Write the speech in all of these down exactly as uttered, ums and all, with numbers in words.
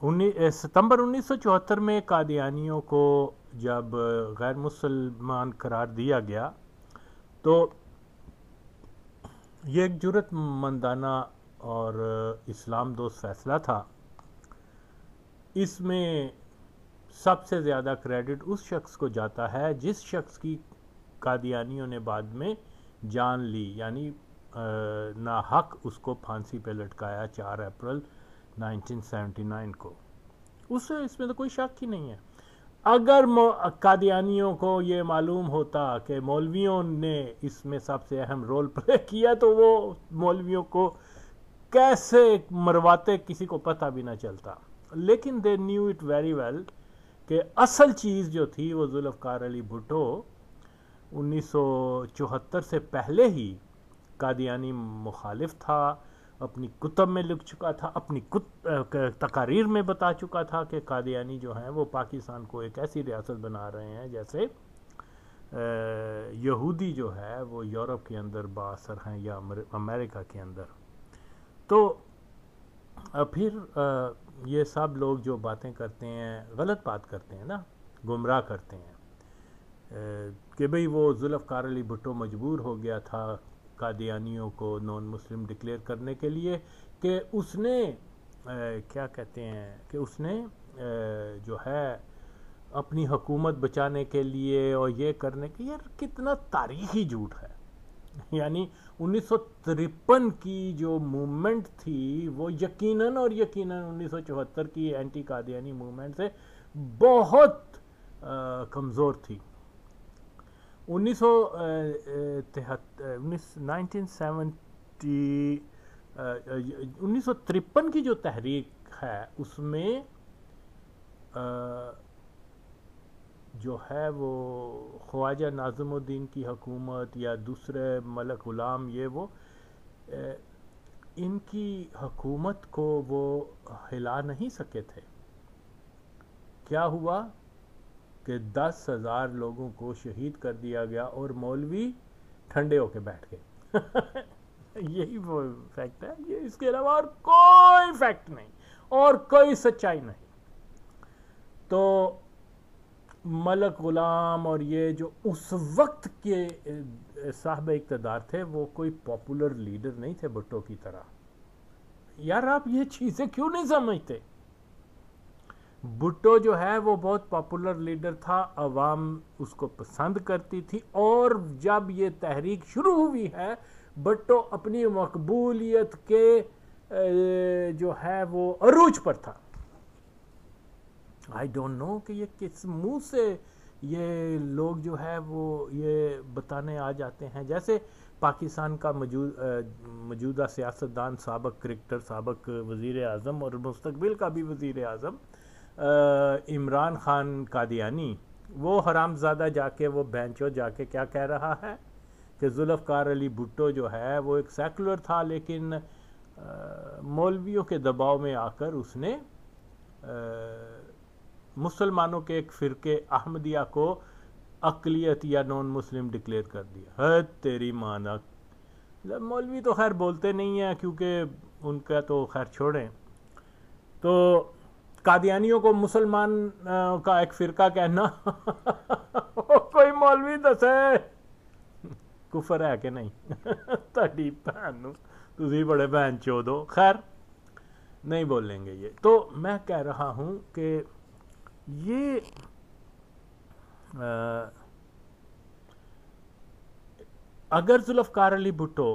ستمبر انیس سو چوہتر میں قادیانیوں کو جب غیر مسلمان قرار دیا گیا تو یہ ایک جرات مندانہ اور اسلام دوست فیصلہ تھا. اس میں سب سے زیادہ کریڈٹ اس شخص کو جاتا ہے جس شخص کی قادیانیوں نے بعد میں جان لی، یعنی ناحق اس کو پھانسی پہ لٹکایا چار اپریل نائنٹین سیونٹی نائن کو. اس اس میں تو کوئی شک ہی نہیں ہے. اگر قادیانیوں کو یہ معلوم ہوتا کہ مولویوں نے اس میں سب سے اہم رول پلے کیا تو وہ مولویوں کو کیسے مرواتے کسی کو پتہ بھی نہ چلتا. لیکن they knew it very well کہ اصل چیز جو تھی وہ ذوالفقار علی بھٹو انیس سو چوہتر سے پہلے ہی قادیانی مخالف تھا، اپنی کتب میں لکھ چکا تھا، اپنی تقاریر میں بتا چکا تھا کہ قادیانی جو ہیں وہ پاکستان کو ایک ایسی ریاست بنا رہے ہیں جیسے یہودی جو ہے وہ یورپ کے اندر بااثر ہیں یا امریکہ کے اندر. تو پھر یہ سب لوگ جو باتیں کرتے ہیں غلط بات کرتے ہیں نا، گمراہ کرتے ہیں کہ بھئی وہ ذوالفقار علی بھٹو مجبور ہو گیا تھا قادیانیوں کو نان مسلم ڈکلیئر کرنے کے لیے کہ اس نے کیا کہتے ہیں کہ اس نے جو ہے اپنی حکومت بچانے کے لیے اور یہ کرنے کے. یار کتنا تاریخی جھوٹ ہے. یعنی انیس سو ترپن کی جو موومنٹ تھی وہ یقیناً اور یقیناً انیس سو چوہتر کی اینٹی قادیانی موومنٹ سے بہت کمزور تھی. انیس سو نائنٹین سیونٹی انیس سو ترپن کی جو تحریک ہے اس میں جو ہے وہ خواجہ ناظم الدین کی حکومت یا دوسرے ملک غلام یہ وہ ان کی حکومت کو وہ ہلا نہیں سکے تھے. کیا ہوا کہ دس ہزار لوگوں کو شہید کر دیا گیا اور مولوی ٹھنڈے ہو کے بیٹھ گئے. یہی وہ فیکٹ ہے، یہ اس کے علاوہ اور کوئی فیکٹ نہیں اور کوئی سچائی نہیں. تو ملک غلام اور یہ جو اس وقت کے صاحب اقتدار تھے وہ کوئی پاپولر لیڈر نہیں تھے بھٹو کی طرح. یار آپ یہ چیزیں کیوں نہیں سمجھتے؟ بھٹو جو ہے وہ بہت پاپولر لیڈر تھا، عوام اس کو پسند کرتی تھی، اور جب یہ تحریک شروع ہوئی ہے بھٹو اپنی مقبولیت کے جو ہے وہ عروج پر تھا. آئی ڈونٹ نو کہ یہ کس منہ سے یہ لوگ جو ہے وہ یہ بتانے آ جاتے ہیں. جیسے پاکستان کا موجود موجودہ سیاستدان، سابق کرکٹر، سابق وزیر اعظم اور مستقبل کا بھی وزیر اعظم عمران خان قادیانی، وہ حرامزادہ جا کے وہ بینچو جا کے کیا کہہ رہا ہے کہ ذوالفقار علی بھٹو جو ہے وہ ایک سیکولر تھا لیکن مولویوں کے دباؤ میں آ کر اس نے مسلمانوں کے ایک فرقے احمدیہ کو اقلیت یا نان مسلم ڈکلیئر کر دیا. ہے تیری مانا. مولوی تو خیر بولتے نہیں ہیں کیونکہ ان کا تو خیر چھوڑیں. تو قادیانیوں کو مسلمان کا ایک فرقہ کہنا کوئی مولوی دسے کفر ہے کہ نہیں؟ تاڑی بہن تسی بڑے بہن چودو. خیر نہیں بولیں گے یہ. تو میں کہہ رہا ہوں کہ یہ اگر ذوالفقار علی بھٹو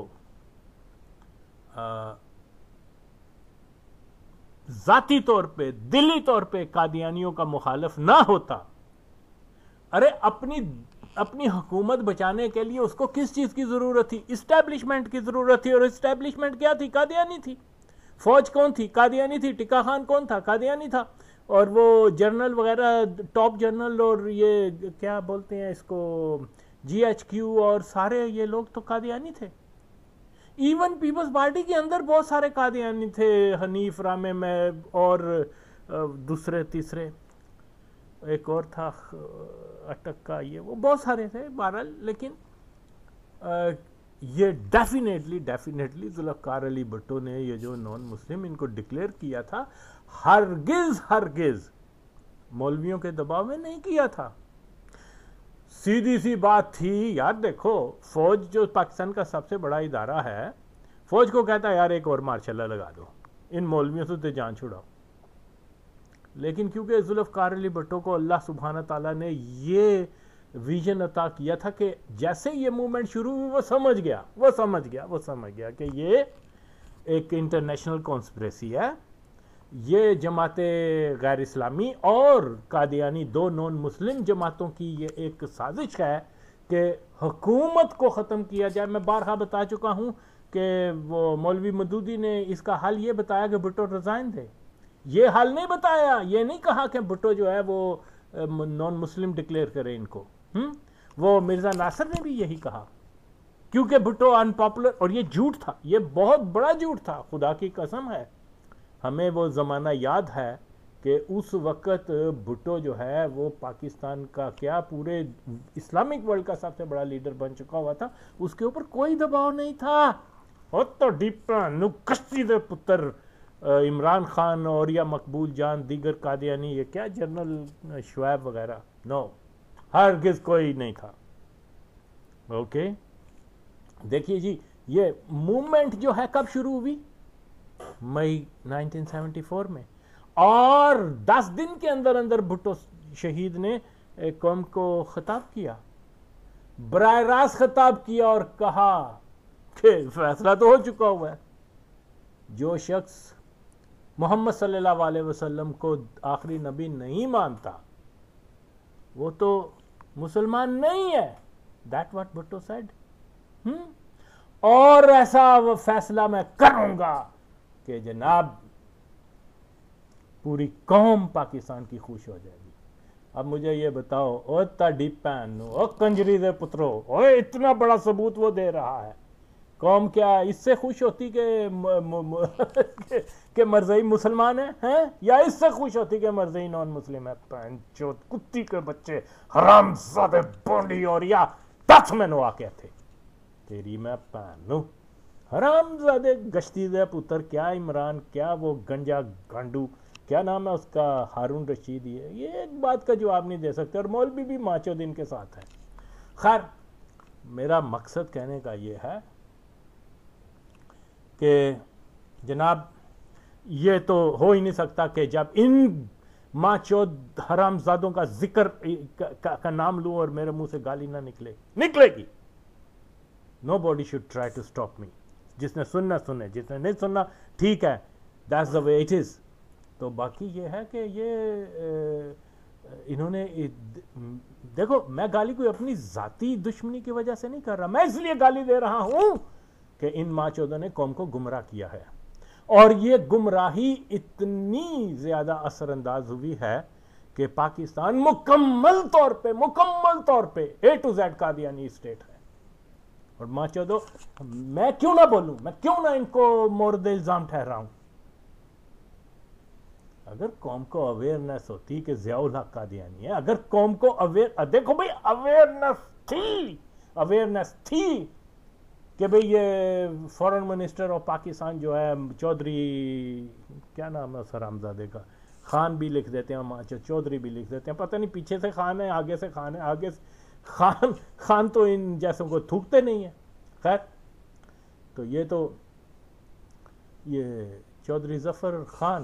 ذاتی طور پہ دلی طور پہ قادیانیوں کا مخالف نہ ہوتا، ارے اپنی اپنی حکومت بچانے کے لیے اس کو کس چیز کی ضرورت تھی؟ اسٹیبلشمنٹ کی ضرورت تھی. اور اسٹیبلشمنٹ کیا تھی؟ قادیانی تھی. فوج کون تھی؟ قادیانی تھی. ٹکا خان کون تھا؟ قادیانی تھا. اور وہ جنرل وغیرہ ٹاپ جنرل اور یہ کیا بولتے ہیں اس کو جی ایچ کیو اور سارے یہ لوگ تو قادیانی تھے. ایون پیپلز پارٹی کے اندر بہت سارے قادیانی تھے، حنیف رامے میں اور دوسرے تیسرے ایک اور تھا اٹک کا، یہ وہ بہت سارے تھے بہرحال. لیکن یہ ڈیفینیٹلی ڈیفینیٹلی ذوالفقار علی بھٹو نے یہ جو نان مسلم ان کو ڈکلیئر کیا تھا، ہرگز ہرگز مولویوں کے دباؤ میں نہیں کیا تھا. سیدھی سی بات تھی یار. دیکھو فوج جو پاکستان کا سب سے بڑا ادارہ ہے، فوج کو کہتا ہے یار ایک اور مارشاء اللہ لگا دو، ان مولویوں سے تو جان چھڑاؤ. لیکن کیونکہ ذوالفقار علی بھٹو کو اللہ سبحانہ تعالیٰ نے یہ ویژن عطا کیا تھا کہ جیسے یہ موومنٹ شروع ہوئی وہ سمجھ گیا وہ سمجھ گیا وہ سمجھ گیا کہ یہ ایک انٹرنیشنل کانسپریسی ہے، یہ جماعت غیر اسلامی اور قادیانی دو نان مسلم جماعتوں کی یہ ایک سازش ہے کہ حکومت کو ختم کیا جائے. میں بارہا بتا چکا ہوں کہ وہ مولوی مودودی نے اس کا حل یہ بتایا کہ بھٹو ریزائن دے. یہ حل نہیں بتایا، یہ نہیں کہا کہ بھٹو جو ہے وہ نان مسلم ڈکلیئر کرے ان کو. وہ مرزا ناصر نے بھی یہی کہا کیونکہ بھٹو ان پاپولر، اور یہ جھوٹ تھا، یہ بہت بڑا جھوٹ تھا، خدا کی قسم ہے. ہمیں وہ زمانہ یاد ہے کہ اس وقت بھٹو جو ہے وہ پاکستان کا کیا پورے اسلامک ورلڈ کا سب سے بڑا لیڈر بن چکا ہوا تھا، اس کے اوپر کوئی دباؤ نہیں تھا. اور تو ڈیپا نو کشتی دے پتر عمران خان اور یا مقبول جان دیگر قادیانی، یہ کیا جنرل شعیب وغیرہ، نو ہرگز کوئی نہیں تھا. اوکے دیکھیے جی، یہ موومنٹ جو ہے کب شروع ہوئی؟ مئی نائنٹین سیونٹی فور میں، اور دس دن کے اندر اندر بھٹو شہید نے قوم کو خطاب کیا، براہ راست خطاب کیا اور کہا کہ فیصلہ تو ہو چکا ہوا ہے. جو شخص محمد صلی اللہ علیہ وسلم کو آخری نبی نہیں مانتا وہ تو مسلمان نہیں ہے. That what Bhutto said. اور ایسا فیصلہ میں کروں گا کہ جناب پوری قوم پاکستان کی خوش ہو جائے گی. اب مجھے یہ بتاؤ، او تاڈی پہن، او کنجری دے پترو، او اتنا بڑا ثبوت وہ دے رہا ہے، قوم کیا اس سے خوش ہوتی کہ کہ مرزائی مسلمان ہیں، یا اس سے خوش ہوتی کہ مرزائی نان مسلم ہے؟ پہن چوت کتی کے بچے، حرام زادے بونڈی اور یا دس میں نوا کے تھے تیری میں پہنوں حرام زادے گشتی دے پتر. کیا عمران، کیا وہ گنجا گانڈو، کیا نام ہے اس کا، ہارون رشید، یہ ایک بات کا جواب نہیں دے سکتے. اور مولوی بھی ماچو دن کے ساتھ ہے. خیر میرا مقصد کہنے کا یہ ہے کہ جناب یہ تو ہو ہی نہیں سکتا کہ جب ان ماں چود حرام زادوں کا ذکر کا نام لوں اور میرے منہ سے گالی نہ نکلے. نکلے گی. Nobody should try to stop me. جس نے سننا سنے، جس نے نہیں سننا ٹھیک ہے، that's the way it is. تو باقی یہ ہے کہ یہ انہوں نے دیکھو، میں گالی کوئی اپنی ذاتی دشمنی کی وجہ سے نہیں کر رہا، میں اس لیے گالی دے رہا ہوں کہ ان ماں چودوں نے قوم کو گمراہ کیا ہے. اور یہ گمراہی اتنی زیادہ اثر انداز ہوئی ہے کہ پاکستان مکمل طور پہ مکمل طور پہ A to Z Qadiani state ہے. اور ماں چودو، میں کیوں نہ بولوں، میں کیوں نہ ان کو مورد الزام ٹھہراؤں؟ اگر قوم کو اویئرنیس ہوتی کہ ضیاء الحق قادیانی ہے، اگر قوم کو اویئر، دیکھو بھئی اویئرنیس تھی اویئرنیس تھی کہ بھئی یہ فورن منسٹر آف پاکستان جو ہے چودھری، کیا نام ہے حرامزادے کا، خان بھی لکھ دیتے ہیں، ماں چودھری بھی لکھ دیتے ہیں، پتہ نہیں پیچھے سے خان ہے آگے سے خان ہے، آگے سے خان خان تو ان جیسوں کو تھوکتے نہیں ہیں. خیر تو یہ تو یہ چودھری ظفر خان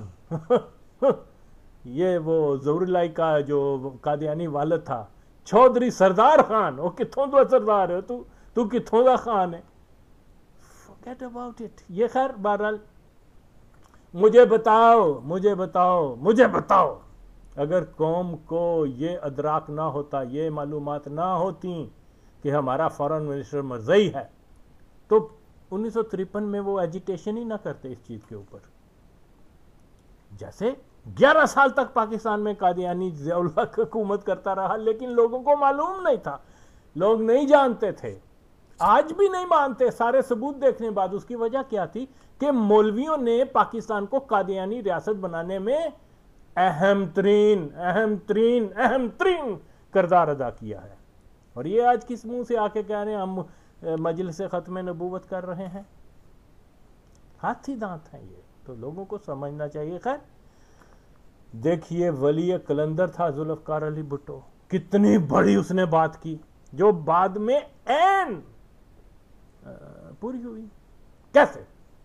یہ وہ ظہور اللہ کا جو قادیانی والد تھا، چودھری سردار خان. وہ کتھوں دا سردار ہے تو تو کتھوں دا خان ہے؟ forget about it. یہ خیر بہرحال مجھے بتاؤ مجھے بتاؤ مجھے بتاؤ اگر قوم کو یہ ادراک نہ ہوتا، یہ معلومات نہ ہوتی کہ ہمارا فورن منسٹر مرزائی ہے، تو انیس سو ترپن میں وہ ایجیٹیشن ہی نہ کرتے اس چیز کے اوپر. جیسے گیارہ سال تک پاکستان میں قادیانی ضیاء الحق حکومت کرتا رہا، لیکن لوگوں کو معلوم نہیں تھا، لوگ نہیں جانتے تھے، آج بھی نہیں مانتے. سارے ثبوت دیکھنے بعد اس کی وجہ کیا تھی کہ مولویوں نے پاکستان کو قادیانی ریاست بنانے میں اہم ترین اہم ترین اہم ترین کردار ادا کیا ہے. اور یہ آج کس منہ سے آ کے کہہ رہے ہیں ہم مجلس ختم نبوت کر رہے ہیں؟ ہاتھی دانت ہیں یہ تو لوگوں کو سمجھنا چاہیے. خیر دیکھیے ولی قلندر تھا ذوالفقار علی بھٹو، کتنی بڑی اس نے بات کی جو بعد میں این پوری ہوئی. کیسے؟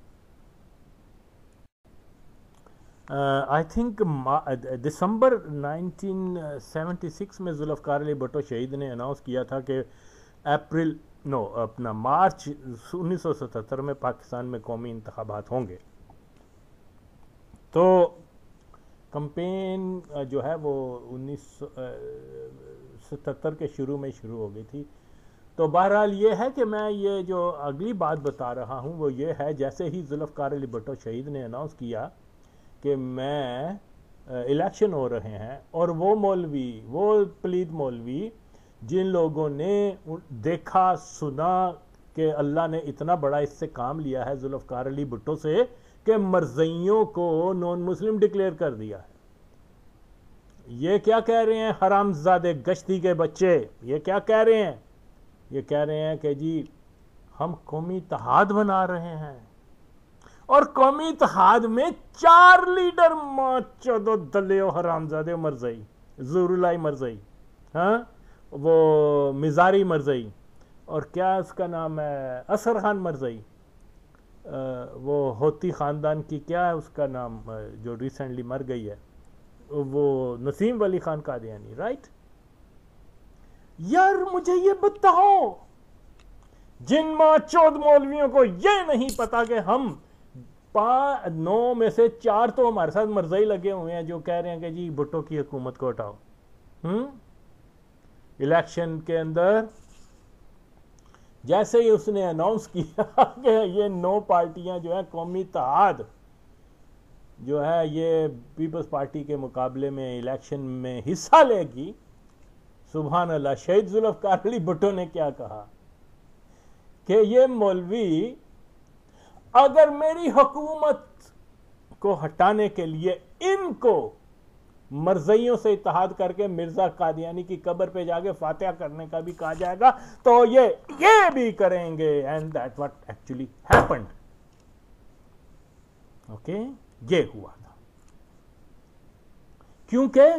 I think December nineteen seventy six میں ذوالفقار علی بھٹو شہید نے اناؤنس کیا تھا کہ اپریل نو اپنا مارچ انیس سو ستہتر میں پاکستان میں قومی انتخابات ہوں گے. تو کمپین جو ہے وہ انیس سو ستہتر کے شروع میں شروع ہو گئی تھی. تو بہرحال یہ ہے کہ میں یہ جو اگلی بات بتا رہا ہوں وہ یہ ہے، جیسے ہی ذوالفقار علی بھٹو شہید نے اناؤنس کیا کہ میں الیکشن ہو رہے ہیں، اور وہ مولوی وہ پلید مولوی جن لوگوں نے دیکھا سنا کہ اللہ نے اتنا بڑا اس سے کام لیا ہے ذوالفقار علی بھٹو سے کہ مرزائیوں کو نون مسلم ڈکلیئر کر دیا ہے. یہ کیا کہہ رہے ہیں حرام زادے گشتی کے بچے؟ یہ کیا کہہ رہے ہیں؟ یہ کہہ رہے ہیں کہ جی ہم قومی اتحاد بنا رہے ہیں، اور قومی اتحاد میں چار لیڈر ماں چودو دلے و حرام زادے مرزائی، ظہور اللہ مرزائی، ہاں وہ مزاری مرزائی، اور کیا اس کا نام ہے اثر خان مرزائی، وہ ہوتی خاندان کی کیا ہے اس کا نام جو ریسنٹلی مر گئی ہے، وہ نسیم ولی خان قادیانی، رائٹ؟ یار مجھے یہ بتاؤ جن ماں چود مولویوں کو یہ نہیں پتا کہ ہم نو میں سے چار تو ہمارے ساتھ مرزائی لگے ہوئے ہیں جو کہہ رہے ہیں کہ جی بھٹو کی حکومت کو ہٹاؤ. ہم الیکشن کے اندر جیسے ہی اس نے اناؤنس کیا کہ یہ نو پارٹیاں جو ہیں قومی اتحاد جو ہے یہ پیپلز پارٹی کے مقابلے میں الیکشن میں حصہ لے گی، سبحان اللہ، شہید ذوالفقار علی بھٹو نے کیا کہا کہ یہ مولوی اگر میری حکومت کو ہٹانے کے لیے ان کو مرزائیوں سے اتحاد کر کے مرزا قادیانی کی قبر پہ جا کے فاتحہ کرنے کا بھی کہا جائے گا تو یہ یہ بھی کریں گے. And that what actually happened. Okay یہ ہوا تھا کیونکہ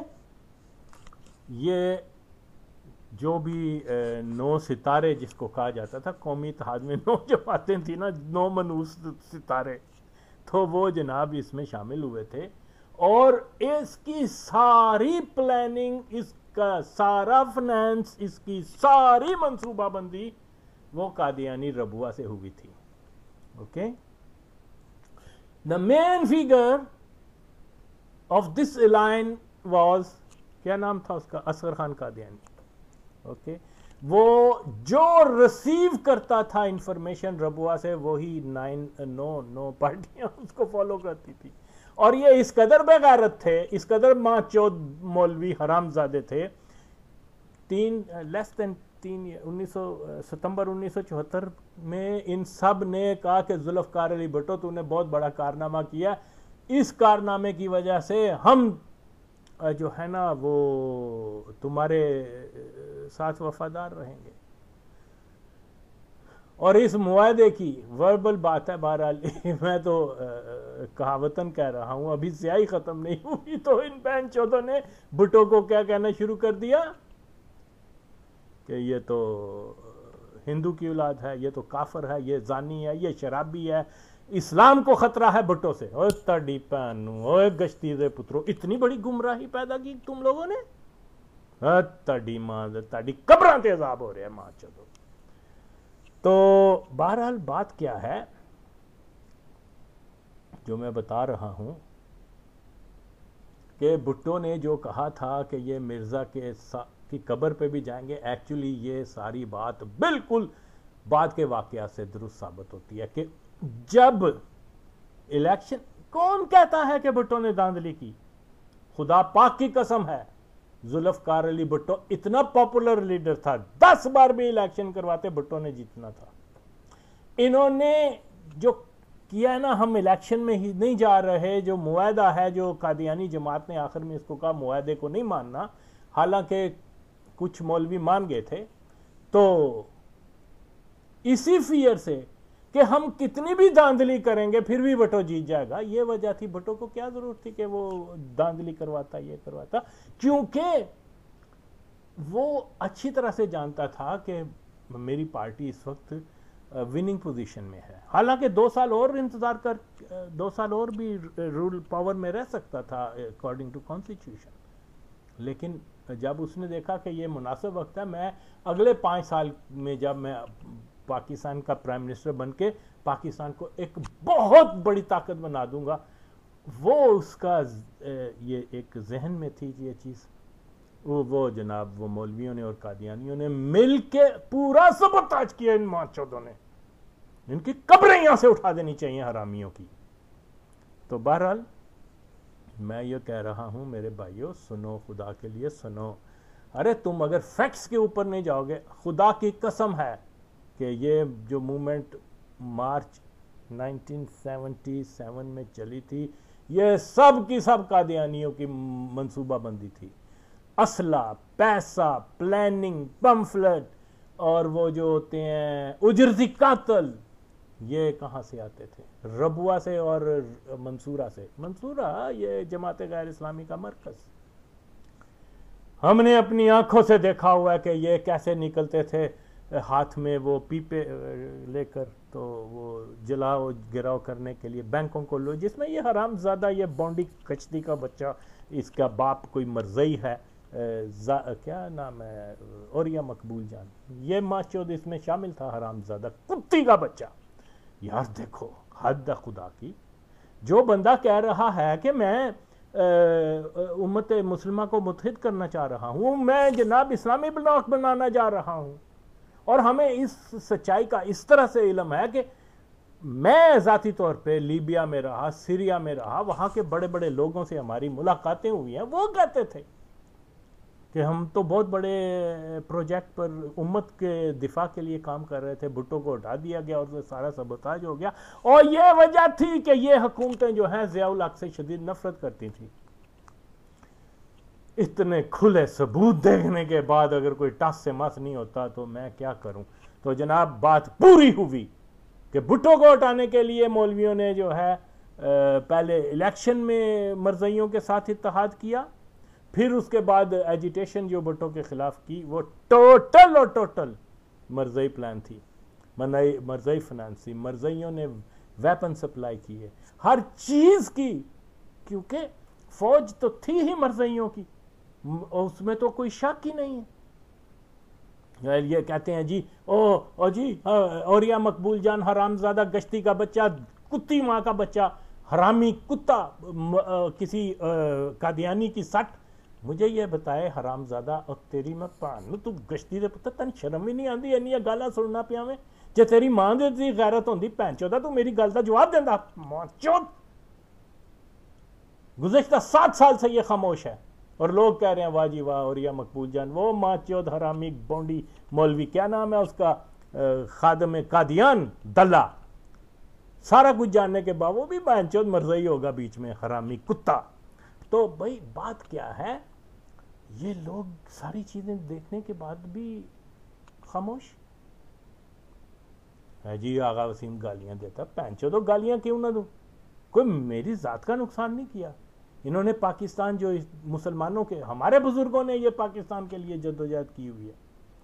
یہ جو بھی نو ستارے جس کو کہا جاتا تھا قومی اتحاد میں نو جماعتیں تھیں نا، نو منوس ستارے، تو وہ جناب اس میں شامل ہوئے تھے، اور اس کی ساری پلاننگ، اس کا سارا فنانس، اس کی ساری منصوبہ بندی وہ قادیانی ربوہ سے ہوئی تھی. Okay the main figure of this align was, کیا نام تھا اس کا؟ اصغر خان قادیانی. اوکے وہ جو ریسیو کرتا تھا انفارمیشن ربوہ سے وہی نائن نو نو پارٹیاں اس کو فالو کرتی تھی، اور یہ اس قدر بے غیرت تھے، اس قدر ماں چود مولوی حرام زادے تھے. تین لیس دین تین انیس سو ستمبر انیس سو چوہتر میں ان سب نے کہا کہ ذوالفقار علی بھٹو تو نے بہت بڑا کارنامہ کیا، اس کارنامے کی وجہ سے ہم جو ہے نا وہ تمہارے ساتھ وفادار رہیں گے. اور اس معاہدے کی وربل بات ہے، بہرحال میں تو کہاوتن کہہ رہا ہوں، ابھی سیاہی ختم نہیں ہوئی تو ان بہن چودوں نے بھٹو کو کیا کہنا شروع کر دیا کہ یہ تو ہندو کی اولاد ہے، یہ تو کافر ہے، یہ زانی ہے، یہ شرابی ہے، اسلام کو خطرہ ہے بھٹو سے. اوہ تڑی پہنو، اوہ گشتی دے پترو، اتنی بڑی گمراہی پیدا کی تم لوگوں نے، تڑی ماں تڑی قبراں تے عذاب ہو رہے ہیں ماں چودو. تو بہرحال بات کیا ہے جو میں بتا رہا ہوں کہ بھٹو نے جو کہا تھا کہ یہ مرزا کے کی قبر پہ بھی جائیں گے، ایکچولی یہ ساری بات بالکل بعد کے واقعات سے درست ثابت ہوتی ہے کہ جب الیکشن، کون کہتا ہے کہ بھٹو نے دھاندلی کی؟ خدا پاک کی قسم ہے ذوالفقار علی بھٹو اتنا پاپولر لیڈر تھا، دس بار بھی الیکشن کرواتے بھٹو نے جیتنا تھا. انہوں نے جو کیا ہے نا، ہم الیکشن میں ہی نہیں جا رہے، جو معاہدہ ہے جو قادیانی جماعت نے آخر میں اس کو کہا معاہدے کو نہیں ماننا، حالانکہ کچھ مولوی مان گئے تھے، تو اسی فیئر سے کہ ہم کتنی بھی داندلی کریں گے پھر بھی بھٹو جیت جائے گا. یہ وجہ تھی. بھٹو کو کیا ضرورت تھی کہ وہ داندلی کرواتا یہ کرواتا, کیونکہ وہ اچھی طرح سے جانتا تھا کہ میری پارٹی اس وقت وننگ پوزیشن میں ہے. حالانکہ دو سال اور انتظار کر دو سال اور بھی رول پاور میں رہ سکتا تھا اکارڈنگ ٹو کانسٹیٹیوشن, لیکن جب اس نے دیکھا کہ یہ مناسب وقت ہے, میں اگلے پانچ سال میں جب میں پاکستان کا پرائم منسٹر بن کے پاکستان کو ایک بہت بڑی طاقت بنا دوں گا, وہ اس کا یہ ایک ذہن میں تھی یہ چیز. وہ جناب وہ مولویوں نے اور قادیانیوں نے مل کے پورا سبوتاج کیا ان ماں چودوں نے. ان کی قبریں یہاں سے اٹھا دینی چاہیے حرامیوں کی. تو بہرحال میں یہ کہہ رہا ہوں میرے بھائیوں, سنو, خدا کے لیے سنو. ارے تم اگر فیکٹس کے اوپر نہیں جاؤ گے, خدا کی قسم ہے کہ یہ جو movement March nineteen seventy seven میں چلی تھی, یہ سب کی سب قادیانیوں کی منصوبہ بندی تھی. اسلحہ, پیسہ, پلاننگ, پمفلٹ اور وہ جو ہوتے ہیں اجرتی قاتل, یہ کہاں سے آتے تھے؟ ربوہ سے اور منصورہ سے. منصورہ یہ جماعت غیر اسلامی کا مرکز. ہم نے اپنی آنکھوں سے دیکھا ہوا ہے کہ یہ کیسے نکلتے تھے ہاتھ میں وہ پیپے لے کر, تو وہ جلاؤ گراؤ کرنے کے لیے بینکوں کو لو, جس میں یہ حرام زادہ یہ بونڈی کچتی کا بچہ, اس کا باپ کوئی مرزئی ہے, کیا نام ہے, اوریا مقبول جان, یہ ماچود اس میں شامل تھا, حرام زادہ کتی کا بچہ. یار دیکھو حد خدا کی. جو بندہ کہہ رہا ہے کہ میں امت مسلمہ کو متحد کرنا چاہ رہا ہوں, میں جناب اسلامی بلاک بنانا جا رہا ہوں, اور ہمیں اس سچائی کا اس طرح سے علم ہے کہ میں ذاتی طور پہ لیبیا میں رہا, سیریا میں رہا, وہاں کے بڑے بڑے لوگوں سے ہماری ملاقاتیں ہوئی ہیں. وہ کہتے تھے کہ ہم تو بہت بڑے پروجیکٹ پر امت کے دفاع کے لیے کام کر رہے تھے, بھٹو کو ہٹا دیا گیا اور سارا سبوتاج ہو گیا. اور یہ وجہ تھی کہ یہ حکومتیں جو ہیں ضیاء الحق سے شدید نفرت کرتی تھیں. اتنے کھلے ثبوت دیکھنے کے بعد اگر کوئی ٹس سے مس نہیں ہوتا تو میں کیا کروں. تو جناب بات پوری ہوئی کہ بھٹو کو ہٹانے کے لیے مولویوں نے جو ہے پہلے الیکشن میں مرزائیوں کے ساتھ اتحاد کیا, پھر اس کے بعد ایجیٹیشن جو بھٹو کے خلاف کی وہ ٹوٹل اور ٹوٹل مرزائی پلان تھی, مرزائی فنانس تھی. مرزائیوں نے ویپن سپلائی کیے, ہر چیز کی, کیونکہ فوج تو تھی ہی مرزائیوں کی, اس میں تو کوئی شک ہی نہیں ہے. یہ کہتے ہیں جی او او جی اوریا مقبول جان حرام زادہ گشتی کا بچہ, کتی ماں کا بچہ, حرامی کتا, کسی قادیانی کی سٹ. مجھے یہ بتائے حرام زادہ, اور تیری میں پان تو گشتی دے پتہ تن شرم ہی نہیں آندی اینی گالاں سننا پیا میں, جے تیری ماں دے دی غیرت ہوندی بہن چودا تو میری گل دا جواب دیندا. ماں چود گزشتہ سات سال سے یہ خاموش ہے, اور لوگ کہہ رہے ہیں واہ جی واہ اوریا مقبول جان, وہ ماں چود حرامی بونڈی مولوی, کیا نام ہے اس کا, خادم قادیان دلہ, سارا کچھ جاننے کے بعد وہ بھی بہن چود مرزائی ہوگا بیچ میں, حرامی کتا. تو بھائی بات کیا ہے, یہ لوگ ساری چیزیں دیکھنے کے بعد بھی خاموش ہے. جی آغا وسیم گالیاں دیتا, پینچو تو گالیاں کیوں نہ دوں, کوئی میری ذات کا نقصان نہیں کیا. انہوں نے پاکستان جو مسلمانوں کے, ہمارے بزرگوں نے یہ پاکستان کے لیے جدوجہد کی ہوئی ہے.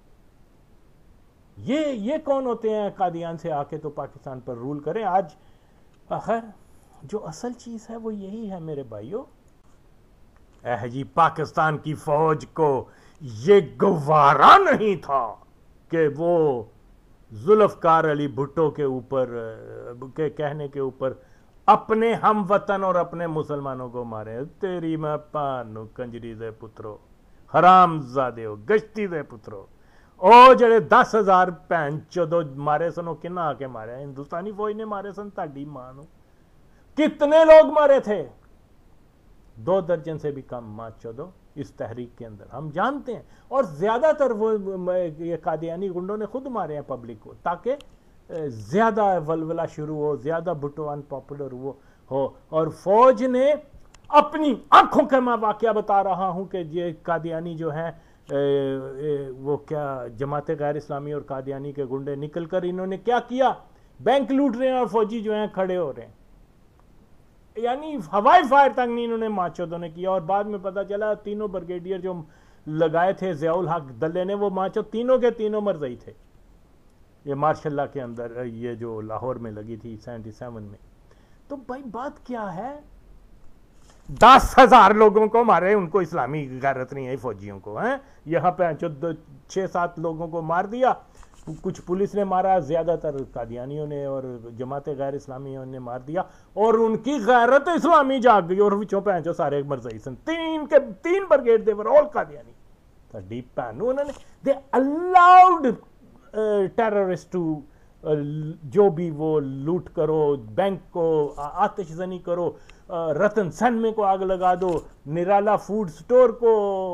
یہ یہ کون ہوتے ہیں قادیان سے آ کے تو پاکستان پر رول کریں. آج آخر جو اصل چیز ہے وہ یہی ہے میرے بھائیوں. اے جی پاکستان کی فوج کو یہ گوارا نہیں تھا کہ وہ ذوالفقار علی بھٹو کے اوپر کے کہنے کے اوپر اپنے ہم وطن اور اپنے مسلمانوں کو مارے. تیری میں پانو کنجری دے پترو, حرام زادے ہو, گشتی دے پترو. او جڑے دس ہزار پین چودو مارے سنو کنا آ کے مارے, ہندوستانی فوج نے مارے سن تاڑی مانو. کتنے لوگ مارے تھے؟ دو درجن سے بھی کم ماں چودو اس تحریک کے اندر, ہم جانتے ہیں. اور زیادہ تر وہ یہ قادیانی گنڈوں نے خود مارے ہیں پبلک کو, تاکہ زیادہ ولولہ شروع ہو, زیادہ بھٹو ان پاپولر وہ ہو. اور فوج نے اپنی آنکھوں کا میں واقعہ بتا رہا ہوں کہ یہ قادیانی جو ہیں وہ کیا جماعت غیر اسلامی اور قادیانی کے گنڈے نکل کر انہوں نے کیا کیا، بینک لوٹ رہے ہیں اور فوجی جو ہیں کھڑے ہو رہے ہیں، یعنی ہوائی فائر تک نہیں انہوں نے ماچودوں نے کیا. اور بعد میں پتا چلا تینوں برگیڈیئر جو لگائے تھے ضیاء الحق دلے نے، وہ ماچو تینوں کے تینوں مرزئی تھے. یہ ماشاء اللہ کے اندر یہ جو لاہور میں لگی تھی سیونٹی سیون میں. تو بھائی بات کیا ہے، دس ہزار لوگوں کو مارے، ان کو اسلامی غیرت نہیں ہے فوجیوں کو، ہیں یہاں پہ چھ سات لوگوں کو مار دیا، کچھ پولیس نے مارا، زیادہ تر قادیانیوں نے اور جماعت غیر اسلامیوں نے مار دیا، اور ان کی غیرت اسلامی جاگ گئی، اور وچوں پہنچو سارے مرزئی سن، تین کے تین brigade they were all Qadiani. ڈیپ پہنو انہوں نے دے الاؤڈ ٹیررسٹ ٹو جو بھی وہ لوٹ کرو، بینک کو آتش زنی کرو، رتن سن میں کو آگ لگا دو، نرالا فوڈ سٹور کو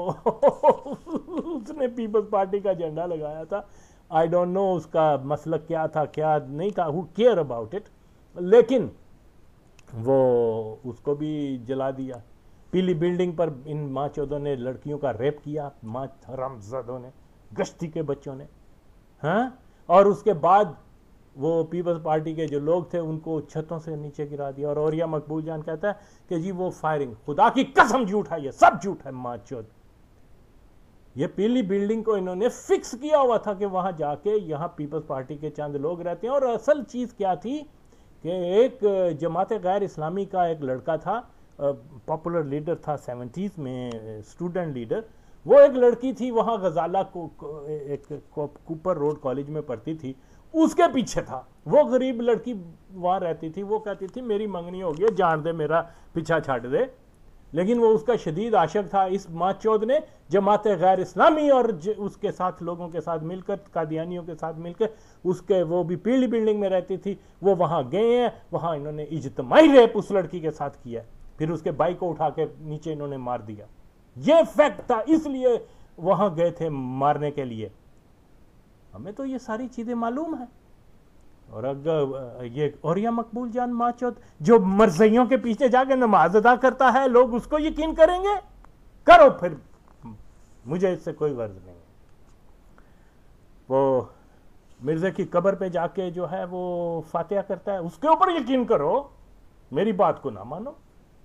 اس نے پیپلز پارٹی کا جھنڈا لگایا تھا. آئی ڈونٹ نو اس کا مسلک کیا تھا کیا نہیں تھا، who care about it، لیکن وہ اس کو بھی جلا دیا. پیلی بلڈنگ پر ان ماں چودوں نے لڑکیوں کا ریپ کیا، ماں حرامزادوں نے، گشتی کے بچوں نے، ہاں. اور اس کے بعد وہ پیپلز پارٹی کے جو لوگ تھے ان کو چھتوں سے نیچے گرا دیا. اور اوریا مقبول جان کہتا ہے کہ جی وہ فائرنگ خدا کی قسم جھوٹ ہے، یہ سب جھوٹ ہے ماں چود. یہ پیلی بلڈنگ کو انہوں نے فکس کیا ہوا تھا کہ وہاں جا کے یہاں پیپلز پارٹی کے چند لوگ رہتے ہیں. اور اصل چیز کیا تھی کہ ایک جماعت غیر اسلامی کا ایک لڑکا تھا، پاپولر لیڈر تھا سیونٹیز میں، اسٹوڈنٹ لیڈر. وہ ایک لڑکی تھی وہاں غزالہ کو ایک کوپر روڈ کالج میں پڑھتی تھی، اس کے پیچھے تھا. وہ غریب لڑکی وہاں رہتی تھی، وہ کہتی تھی میری منگنی ہو گئی، جان دے میرا پیچھا چھاڑ دے. لیکن وہ اس کا شدید عاشق تھا. اس ماں چود نے جماعت غیر اسلامی اور اس کے ساتھ لوگوں کے ساتھ مل کر، قادیانیوں کے ساتھ مل کر، اس کے وہ بھی پیلی بلڈنگ میں رہتی تھی، وہ وہاں گئے ہیں، وہاں انہوں نے اجتماعی ریپ اس لڑکی کے ساتھ کیا، پھر اس کے بائک کو اٹھا کے نیچے انہوں نے مار دیا. یہ فیکٹ تھا، اس لیے وہاں گئے تھے مارنے کے لیے. ہمیں تو یہ ساری چیزیں معلوم ہیں. اور اگر یہ اوریا مقبول جان ماچود جو مرزیوں کے پیچھے جا کے نماز ادا کرتا ہے، لوگ اس کو یقین کریں گے؟ کرو پھر، مجھے اس سے کوئی غرض نہیں. وہ مرزے کی قبر پہ جا کے جو ہے وہ فاتحہ کرتا ہے، اس کے اوپر یقین کرو، میری بات کو نہ مانو.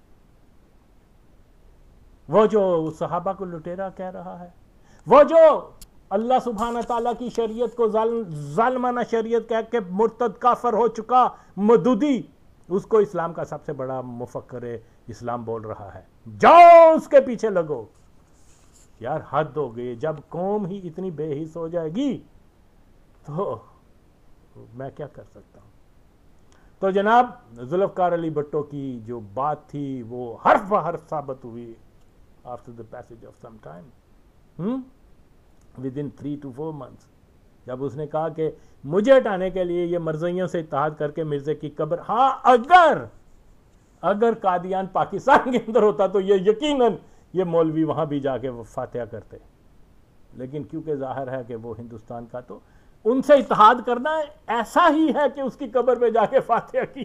وہ جو صحابہ کو لٹیرا کہہ رہا ہے، وہ جو اللہ سبحانہ تعالیٰ کی شریعت کو ظالمانہ شریعت کہہ کے مرتد کافر ہو چکا مودودی، اس کو اسلام کا سب سے بڑا مفکر اسلام بول رہا ہے. جاؤ اس کے پیچھے لگو. یار حد ہو گئی. جب قوم ہی اتنی بے حس ہو جائے گی تو میں کیا کر سکتا ہوں. تو جناب ذوالفقار علی بھٹو کی جو بات تھی وہ حرف بہ حرف ثابت ہوئی after the passage of some time, hmm? within three to four months. جب اس نے کہا کہ مجھے ہٹانے کے لیے یہ مرزیوں سے اتحاد کر کے مرزے کی قبر، ہاں اگر اگر قادیان پاکستان کے اندر ہوتا تو یہ یقیناً یہ مولوی وہاں بھی جا کے فاتحہ کرتے. لیکن کیونکہ ظاہر ہے کہ وہ ہندوستان کا، تو ان سے اتحاد کرنا ایسا ہی ہے کہ اس کی قبر پہ جا کے فاتحہ کی.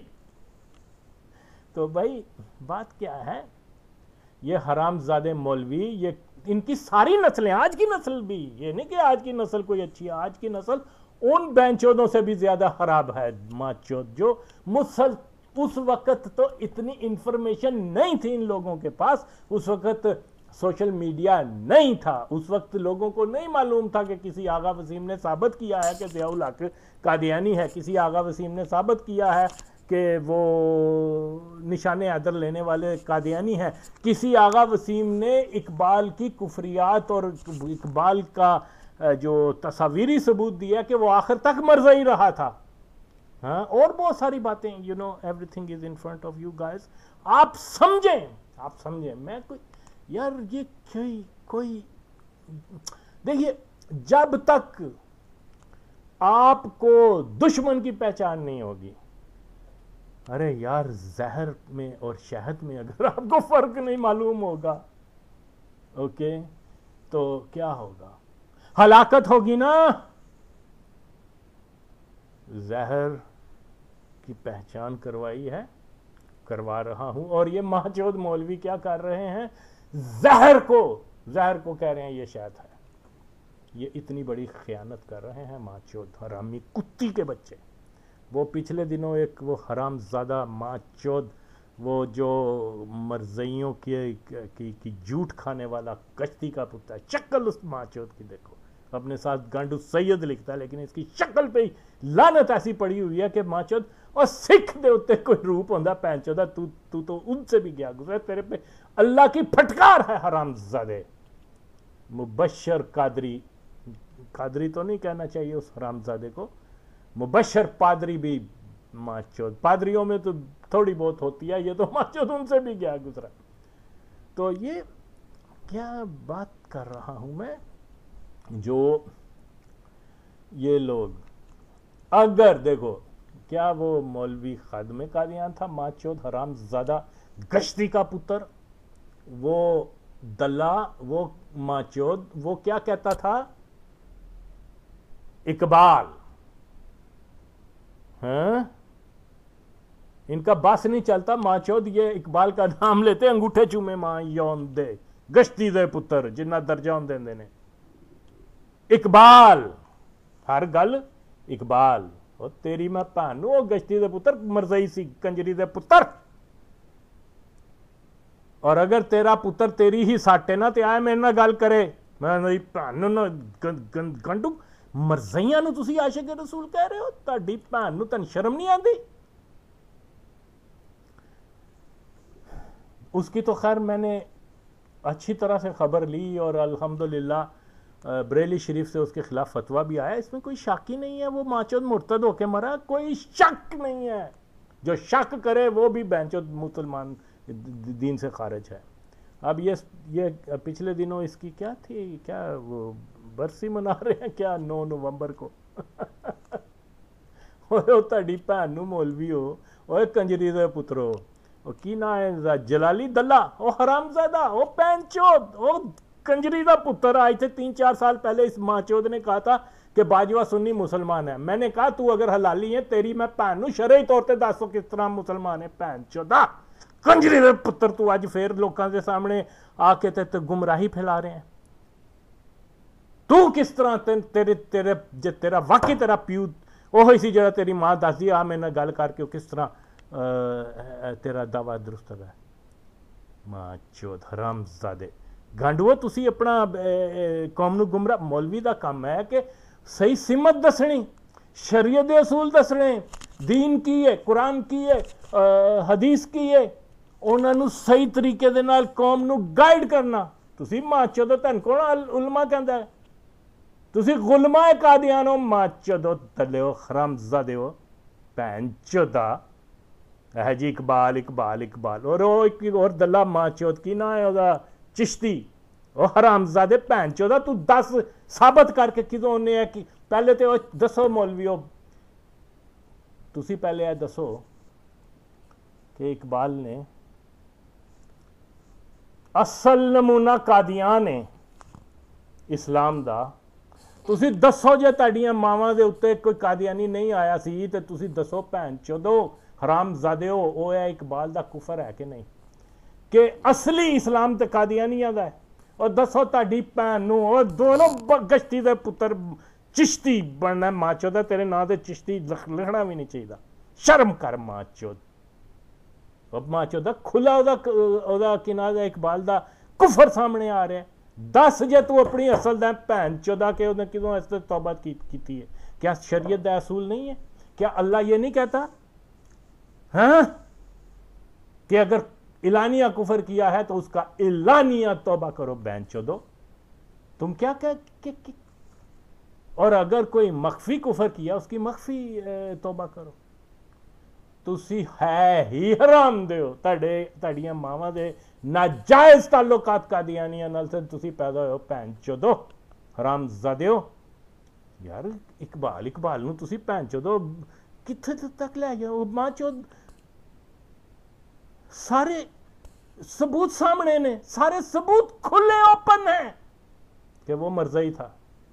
تو بھائی بات کیا ہے، یہ حرام زادے مولوی، یہ ان کی ساری نسلیں، آج کی نسل بھی، یہ نہیں کہ آج کی نسل کوئی اچھی ہے، آج کی نسل ان بینچودوں سے بھی زیادہ خراب ہے. ماں چود جو مسل اس وقت تو اتنی انفارمیشن نہیں تھی ان لوگوں کے پاس، اس وقت سوشل میڈیا نہیں تھا، اس وقت لوگوں کو نہیں معلوم تھا کہ کسی آغا وسیم نے ثابت کیا ہے کہ ضیاء الحق قادیانی ہے، کسی آغا وسیم نے ثابت کیا ہے کہ وہ نشان عدل لینے والے قادیانی ہیں، کسی آغا وسیم نے اقبال کی کفریات اور اقبال کا جو تصاویری ثبوت دیا کہ وہ آخر تک مرزئی رہا تھا. ہاں اور بہت ساری باتیں، you know everything is in front of you guys. آپ سمجھیں آپ سمجھیں میں کوئی یار یہ کوئی کوئی دیکھیے، جب تک آپ کو دشمن کی پہچان نہیں ہوگی، ارے یار زہر میں اور شہد میں اگر آپ کو فرق نہیں معلوم ہوگا، اوکے، تو کیا ہوگا؟ ہلاکت ہوگی نا. زہر کی پہچان کروائی ہے، کروا رہا ہوں. اور یہ ماچود مولوی کیا کر رہے ہیں؟ زہر کو زہر کو کہہ رہے ہیں یہ شہد ہے. یہ اتنی بڑی خیانت کر رہے ہیں ماں چود حرامی کتی کے بچے. وہ پچھلے دنوں ایک وہ حرام زادہ ماں چود وہ جو مرزیوں کی کی, کی جھوٹ کھانے والا کشتی کا پتا ہے, شکل اس ماں چود کی دیکھو, اپنے ساتھ گانڈو سید لکھتا ہے لیکن اس کی شکل پہ ہی لعنت ایسی پڑی ہوئی ہے کہ ماں چود, اور سکھ دے ہوتے کوئی روپ ہوندہ پہن چودہ, تو, تو تو ان سے بھی گیا گزرے, تیرے پہ اللہ کی پھٹکار ہے حرام زادے. مبشر قادری, قادری تو نہیں کہنا چاہیے اس حرام زادے کو, مبشر پادری بھی ماں چود, پادریوں میں تو تھوڑی بہت ہوتی ہے, یہ تو ماں چود ان سے بھی گیا گزرا. تو یہ کیا بات کر رہا ہوں میں, جو یہ لوگ اگر دیکھو کیا وہ مولوی خادم قادیان تھا ماں چود حرام زادہ گشتی کا پتر, وہ دلہ, وہ ماں چود, وہ کیا کہتا تھا اقبال, ہاں ان کا بس نہیں چلتا ماں چود یہ اقبال کا نام لیتے, انگوٹھے چومے ماں یون دے گشتی دے پتر جنہ درجہ ہوں دیں دینے, اقبال ہر گل اقبال, اور تیری میں پہنو وہ گشتی دے پتر مرزئی سی کنجری دے پتر. اور اگر تیرا پتر تیری ہی ساٹے نہ تے آئے میرے نہ گل کرے, میں نہیں پہنو نہ گنڈو مرزیاں نو تسی عاشق رسول کہہ رہے ہو, تاڑی پہن نو تن شرم نہیں آندی. اس کی تو خیر میں نے اچھی طرح سے خبر لی اور الحمدللہ بریلی شریف سے اس کے خلاف فتویٰ بھی آیا, اس میں کوئی شک ہی نہیں ہے, وہ ماچود مرتد ہو کے مرا, کوئی شک نہیں ہے. جو شک کرے وہ بھی بینچود مسلمان دین سے خارج ہے. اب یہ یہ پچھلے دنوں اس کی کیا تھی, کیا وہ برسی منا رہے ہیں کیا نو نومبر کو, وہ تاڑی بہن نو مولوی ہو, وہ کنجری دے پترو, وہ کی نا ہے جلالی دلہ, وہ حرام زادہ, وہ پینچود, وہ کنجری دا پتر. آئے تھے تین چار سال پہلے اس ماں چود نے کہا تھا کہ باجوہ سنی مسلمان ہے. میں نے کہا تو اگر حلالی ہے تیری میں پہن نو شرعی طور تے دسو کس طرح مسلمان ہے, پہن چودہ کنجری دے پتر. تو آج پھر لوکاں دے سامنے آ کے تے گمراہی پھیلا رہے ہیں. تو کس طرح تیرے تیرے تیرا واقعی تیرا پیو وہی سی جڑا تیری ماں دس دی, آ میں نے گل کر کے کس طرح تیرا دعویٰ درست ہے. ماں چود حرام زادے گانڈو, تسی اپنا قوم نو گمراہ. مولوی دا کام ہے کہ صحیح سمت دسنی, شریعت دے اصول دسنے, دین کی ہے, قرآن کی ہے, حدیث کی ہے, انہاں نو صحیح طریقے دے نال قوم نو گائیڈ کرنا. تسی ماں چودو تن کون علماء کہندا ہے, تسی غلماء قادیانو ماں چودو تلیو حرام زادے ہو بہن چودا. ہے جی اقبال اقبال اقبال, اور وہ ایک اور دلہ ماں چود کی نا ہے او چشتی, وہ حرام زادے بہن چودا. تو دس ثابت کر کے کدوں نے ہے کہ پہلے تو دسو مولویو, تسی پہلے ہے دسو کہ اقبال نے اصل نمونہ قادیان ہے اسلام دا. تسی دسو جے تاڑیاں ماواں دے اتے کوئی قادیانی نہیں آیا سی تے تسی دسو بہن چودو حرام زادے ہو او ہے اقبال دا کفر ہے کہ نہیں, کہ اصلی اسلام تے قادیانیاں دا ہے. اور دسو تاڑی بہن نو اور دونوں گشتی دے پتر چشتی بننا ماں چودہ, تیرے نا دے چشتی لکھنا بھی نہیں چاہیے. شرم کر ماں چود. ماں چودہ کھلا او دا کنا دا اقبال دا کفر سامنے آ رہے ہیں. دس جے تو اپنی اصل دا بہن چودہ کے انہیں کدوں اس سے توبہ کیتی ہے. کیا شریعت دا اصول نہیں ہے؟ کیا اللہ یہ نہیں کہتا ہاں کہ اگر اعلانیہ کفر کیا ہے تو اس کا اعلانیہ توبہ کرو بہن چودو. تم کیا کہ اور اگر کوئی مخفی کفر کیا اس کی مخفی توبہ کرو. تسی ہے ہی حرام دے ہو, تاڑے تاڑیاں ماواں دے ناجائز تعلقات قادیانیاں نال سے تسی پیدا ہوئے ہو بہن چودو حرام زادے ہو. یار اقبال اقبال نو تسی بہن چودو کتھے تک لے جاؤ. ماں چود سارے ثبوت سامنے نے, سارے ثبوت کھلے اوپن ہیں کہ وہ مرزئی تھا.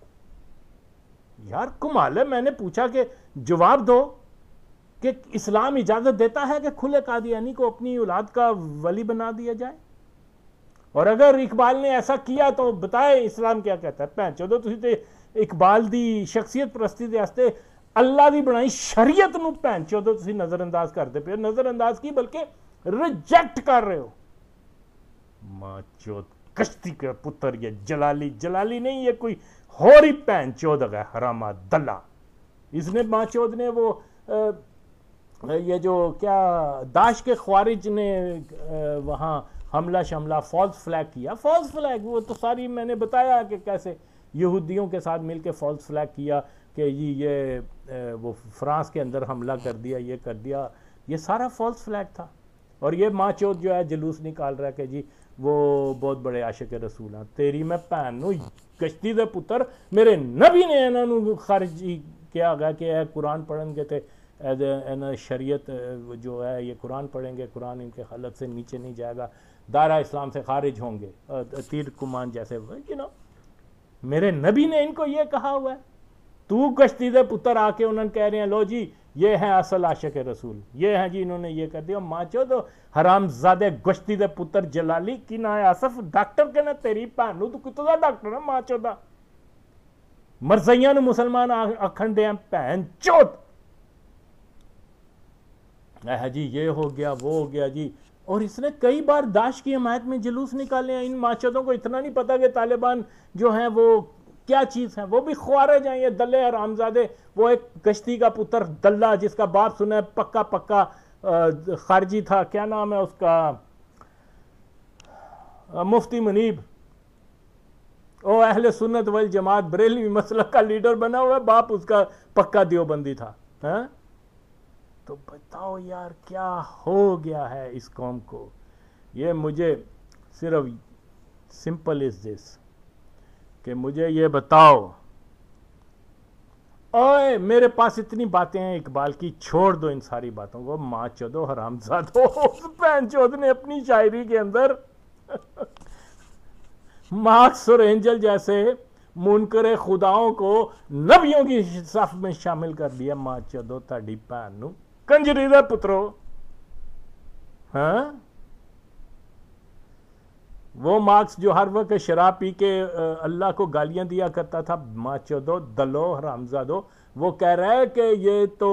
یار کمال ہے. میں نے پوچھا کہ جواب دو کہ اسلام اجازت دیتا ہے کہ کھلے قادیانی کو اپنی اولاد کا ولی بنا دیا جائے. اور اگر اقبال نے ایسا کیا تو بتائے اسلام کیا کہتا ہے؟ بھین چودو تسی تے اقبال دی شخصیت پرستی دے واسطے اللہ دی بنائی شریعت نو بھین چودو تسی نظر انداز کرتے پے، نظر انداز کی بلکہ ریجیکٹ کر رہے ہو۔ ماں چود کشتی کا پتر، یہ جلالی جلالی نہیں، یہ کوئی اور ہی بھین چود ہے، حرامہ دلہ۔ اس نے ماں چود نے وہ یہ جو کیا داعش کے خوارج نے وہاں حملہ شملہ فالس فلیگ کیا، فالس فلیگ وہ تو ساری میں نے بتایا کہ کیسے یہودیوں کے ساتھ مل کے فالس فلیگ کیا کہ جی یہ وہ فرانس کے اندر حملہ کر دیا، یہ کر دیا، یہ سارا فالس فلیگ تھا۔ اور یہ ماں چود جو ہے جلوس نکال رہا ہے کہ جی وہ بہت بڑے عاشق رسول ہیں۔ تیری میں بھین نو گشتی دے پتر، میرے نبی نے انہاں نو خارجی کیا گیا کہ اے قرآن پڑھیں گے تے شریعت جو ہے یہ قرآن پڑھیں گے، قرآن ان کے حلق سے نیچے نہیں جائے گا، دائرہ اسلام سے خارج ہوں گے، تیر کمان جیسے یو نو میرے نبی نے ان کو یہ کہا ہوا ہے۔ تو گشتی دے پتر آ کے انہوں نے کہہ رہے ہیں لو جی یہ ہیں اصل عاشق رسول، یہ ہیں جی انہوں نے یہ کر دیا۔ ماں چودو حرام زادے گشتی دے پتر جلالی کی نہ ہے آصف ڈاکٹر کے نہ تیری بھینو تو کتوں دا ڈاکٹر ہے ماں چودا، مرزیاں نو مسلمان آکھن دے ہیں بھین چود۔ اے جی یہ ہو گیا وہ ہو گیا جی، اور اس نے کئی بار داعش کی حمایت میں جلوس نکالے ہیں۔ ان ماچدوں کو اتنا نہیں پتا کہ طالبان جو ہیں وہ کیا چیز ہیں، وہ بھی خوارج ہیں، یہ دلے حرامزادے۔ وہ ایک گشتی کا پتر دلہ جس کا باپ سنا ہے پکا پکا خارجی تھا، کیا نام ہے اس کا، مفتی منیب، او اہل سنت والجماعت بریلوی مسلک کا لیڈر بنا ہوا ہے، باپ اس کا پکا دیوبندی تھا۔ ہاں تو بتاؤ یار کیا ہو گیا ہے اس قوم کو۔ یہ مجھے صرف سمپل از دس کہ مجھے یہ بتاؤ، اوے میرے پاس اتنی باتیں ہیں اقبال کی، چھوڑ دو ان ساری باتوں کو، ماں چودو حرامزادو۔ بہن چود نے اپنی شاعری کے اندر مارکس اور اینجل جیسے منکر خداؤں کو نبیوں کی صف میں شامل کر دیا۔ ماں چودو تاڑی بہن نو کنجری دے پترو۔ ہاں وہ مارکس جو ہر وقت شراب پی کے اللہ کو گالیاں دیا کرتا تھا، ماں چودو دلو حرامزادو، وہ کہہ رہا ہے کہ یہ تو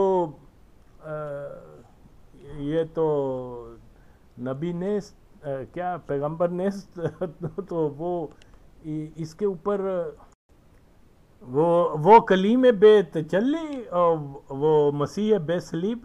یہ تو نبی نے کیا پیغمبر نے تو وہ اس کے اوپر وہ وہ کلیم بے تجلی وہ مسیح بے صلیب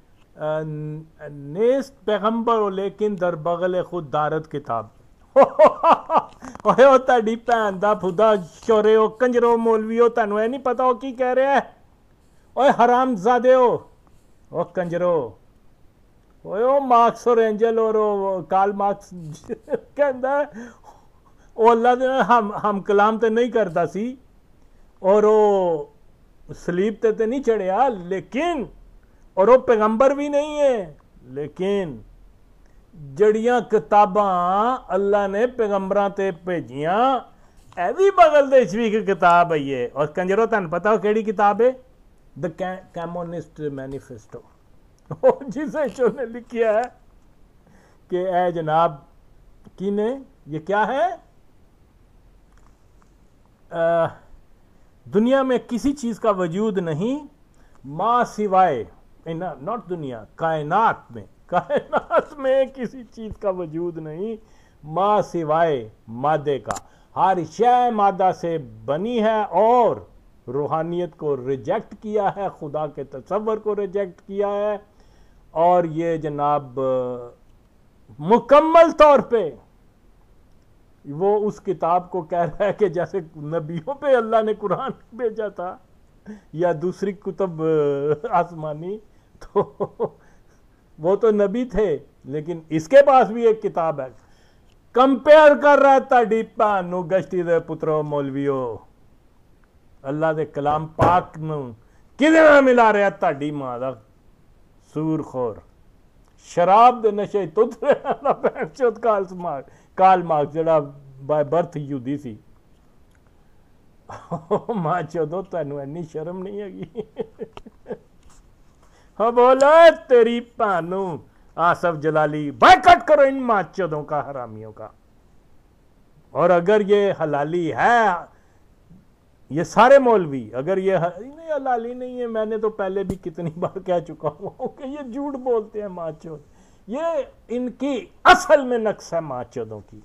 نیست پیغمبر لیکن در بغل خود دارت کتاب۔ اوے او تہاڈی بھین دا پھدا چوریو کنجرو مولویو، تانوں اے نہیں پتا او کی کہہ رہا ہے؟ اوے حرام زادیو، او کنجرو، اوے او مارکس اور اینجل اور کارل مارکس کہندا ہے او اللہ دے ہم ہم کلام تے نہیں کردا سی اور او سلیب تے تے نہیں چڑھیا، لیکن اور وہ پیغمبر بھی نہیں ہے، لیکن جڑیاں کتاباں اللہ نے پیغمبراں تے بھیجیاں اے بھی بغل دے چوی کی کتاب ہے یہ۔ اور کنجرو تانوں پتہ ہو کیڑی کتاب ہے؟ دا کمیونسٹ مینیفیسٹو، جسے انہوں نے لکھیا ہے کہ اے جناب کی نے یہ کیا ہے، دنیا میں کسی چیز کا وجود نہیں ماں سوائے، ناٹ دنیا، کائنات میں، کائنات میں کسی چیز کا وجود نہیں ماں سوائے مادے کا، ہر شے مادہ سے بنی ہے، اور روحانیت کو ریجیکٹ کیا ہے، خدا کے تصور کو ریجیکٹ کیا ہے، اور یہ جناب مکمل طور پہ وہ اس کتاب کو کہہ رہا ہے کہ جیسے نبیوں پہ اللہ نے قرآن بھیجا تھا یا دوسری کتب آسمانی، تو وہ تو نبی تھے، لیکن اس کے پاس بھی ایک کتاب ہے۔ کمپیئر کر رہا تھا ڈیپا نو گشتی دے پترو مولویو، اللہ دے کلام پاک نو کدے نہ ملا رہا تھا ماں دا سور خور، شراب دے نشے تت رہا بہن چود کارل مارکس جڑا بائی برتھ یہودی سی۔ ماں چودو تینوں اینی شرم نہیں ہے ہاں بولا تیری پانو آصف جلالی، بائیکاٹ کرو ان ماں چودوں کا، حرامیوں کا۔ اور اگر یہ حلالی ہے، یہ سارے مولوی اگر یہ نہیں حلالی نہیں ہے، میں نے تو پہلے بھی کتنی بار کہہ چکا ہوں کہ یہ جھوٹ بولتے ہیں ماں چود، یہ ان کی اصل میں نقص ہے ماں چودوں کی،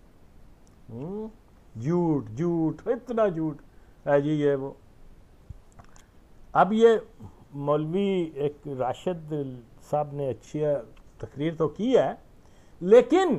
جھوٹ جھوٹ اتنا جھوٹ ہے جی یہ وہ۔ اب یہ مولوی ایک راشد صاحب نے اچھی تقریر تو کی ہے، لیکن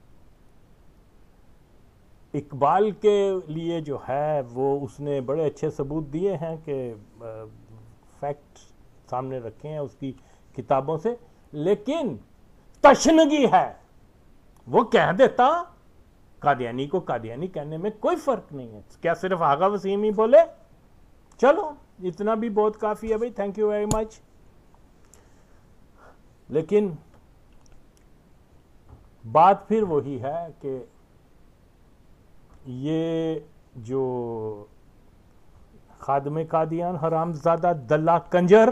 اقبال کے لیے جو ہے وہ اس نے بڑے اچھے ثبوت دیے ہیں کہ فیکٹ سامنے رکھے ہیں اس کی کتابوں سے، لیکن تشنگی ہے، وہ کہہ دیتا قادیانی کو قادیانی کہنے میں کوئی فرق نہیں ہے، کیا صرف آغا وسیم ہی بولے؟ چلو اتنا بھی بہت کافی ہے بھائی، تھینک یو ویری مچ۔ لیکن بات پھر وہی ہے کہ یہ جو خادم قادیان حرام زادہ دلہ کنجر،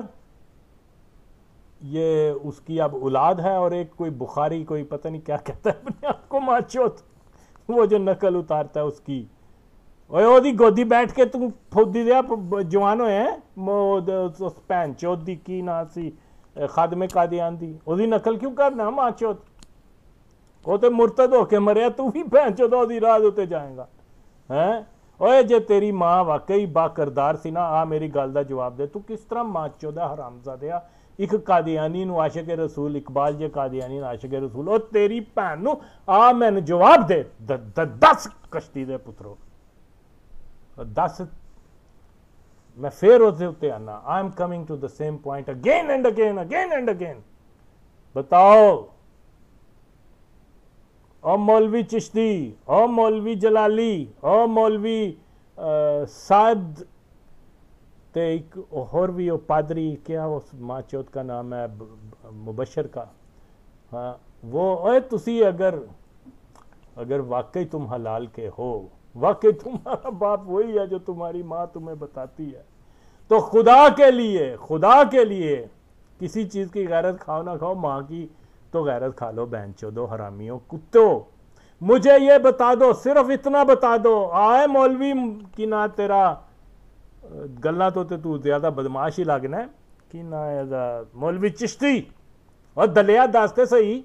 یہ اس کی اب اولاد ہے، اور ایک کوئی بخاری کوئی پتہ نہیں کیا کہتا ہے اپنے آپ کو ماچوت، وہ جو نقل اتارتا ہے اس کی، اوے او دی گودی بیٹھ کے تم پھودی دیا جوان ہوئے ہیں پین چوت دی کی نا سی خادم قادیان دی، او دی نقل کیوں کرنا ماچوت؟ وہ تو مرتد ہو کے مریا، تو بھی پین چوت او دی راہ ہوتے جائیں گا۔ اوے جے تیری ماں واقعی با کردار سی نا، آ میری گل دا جواب دے، تو کس طرح ماچودہ حرامزادیا ایک قادیانی نو عاشق رسول اقبال جے قادیانی نو عاشق رسول، او تیری بہن نو آ میں نے جواب دے، دس کشتی دے پترو، دس میں پھر اسے ہوتے آنا، I am coming to the same point again and again again and again. بتاؤ او مولوی چشتی، او مولوی جلالی، او مولوی سعد تے ایک اور بھی او پادری، کیا اس ماں چوت کا نام ہے مبشر کا، ہاں وہ، اوے تسی اگر اگر واقعی تم حلال کے ہو، واقعی تمہارا باپ وہی ہے جو تمہاری ماں تمہیں بتاتی ہے، تو خدا کے لیے خدا کے لیے کسی چیز کی غیرت کھاؤ نہ کھاؤ، ماں کی تو غیرت کھا لو بہن چودو حرامیوں کتو۔ مجھے یہ بتا دو، صرف اتنا بتا دو، آئے مولوی کی نا تیرا گلنا تو تے تو زیادہ بدماش ہی لگنا ہے کہ نا مولوی چشتی، اور دلیا داستے صحیح،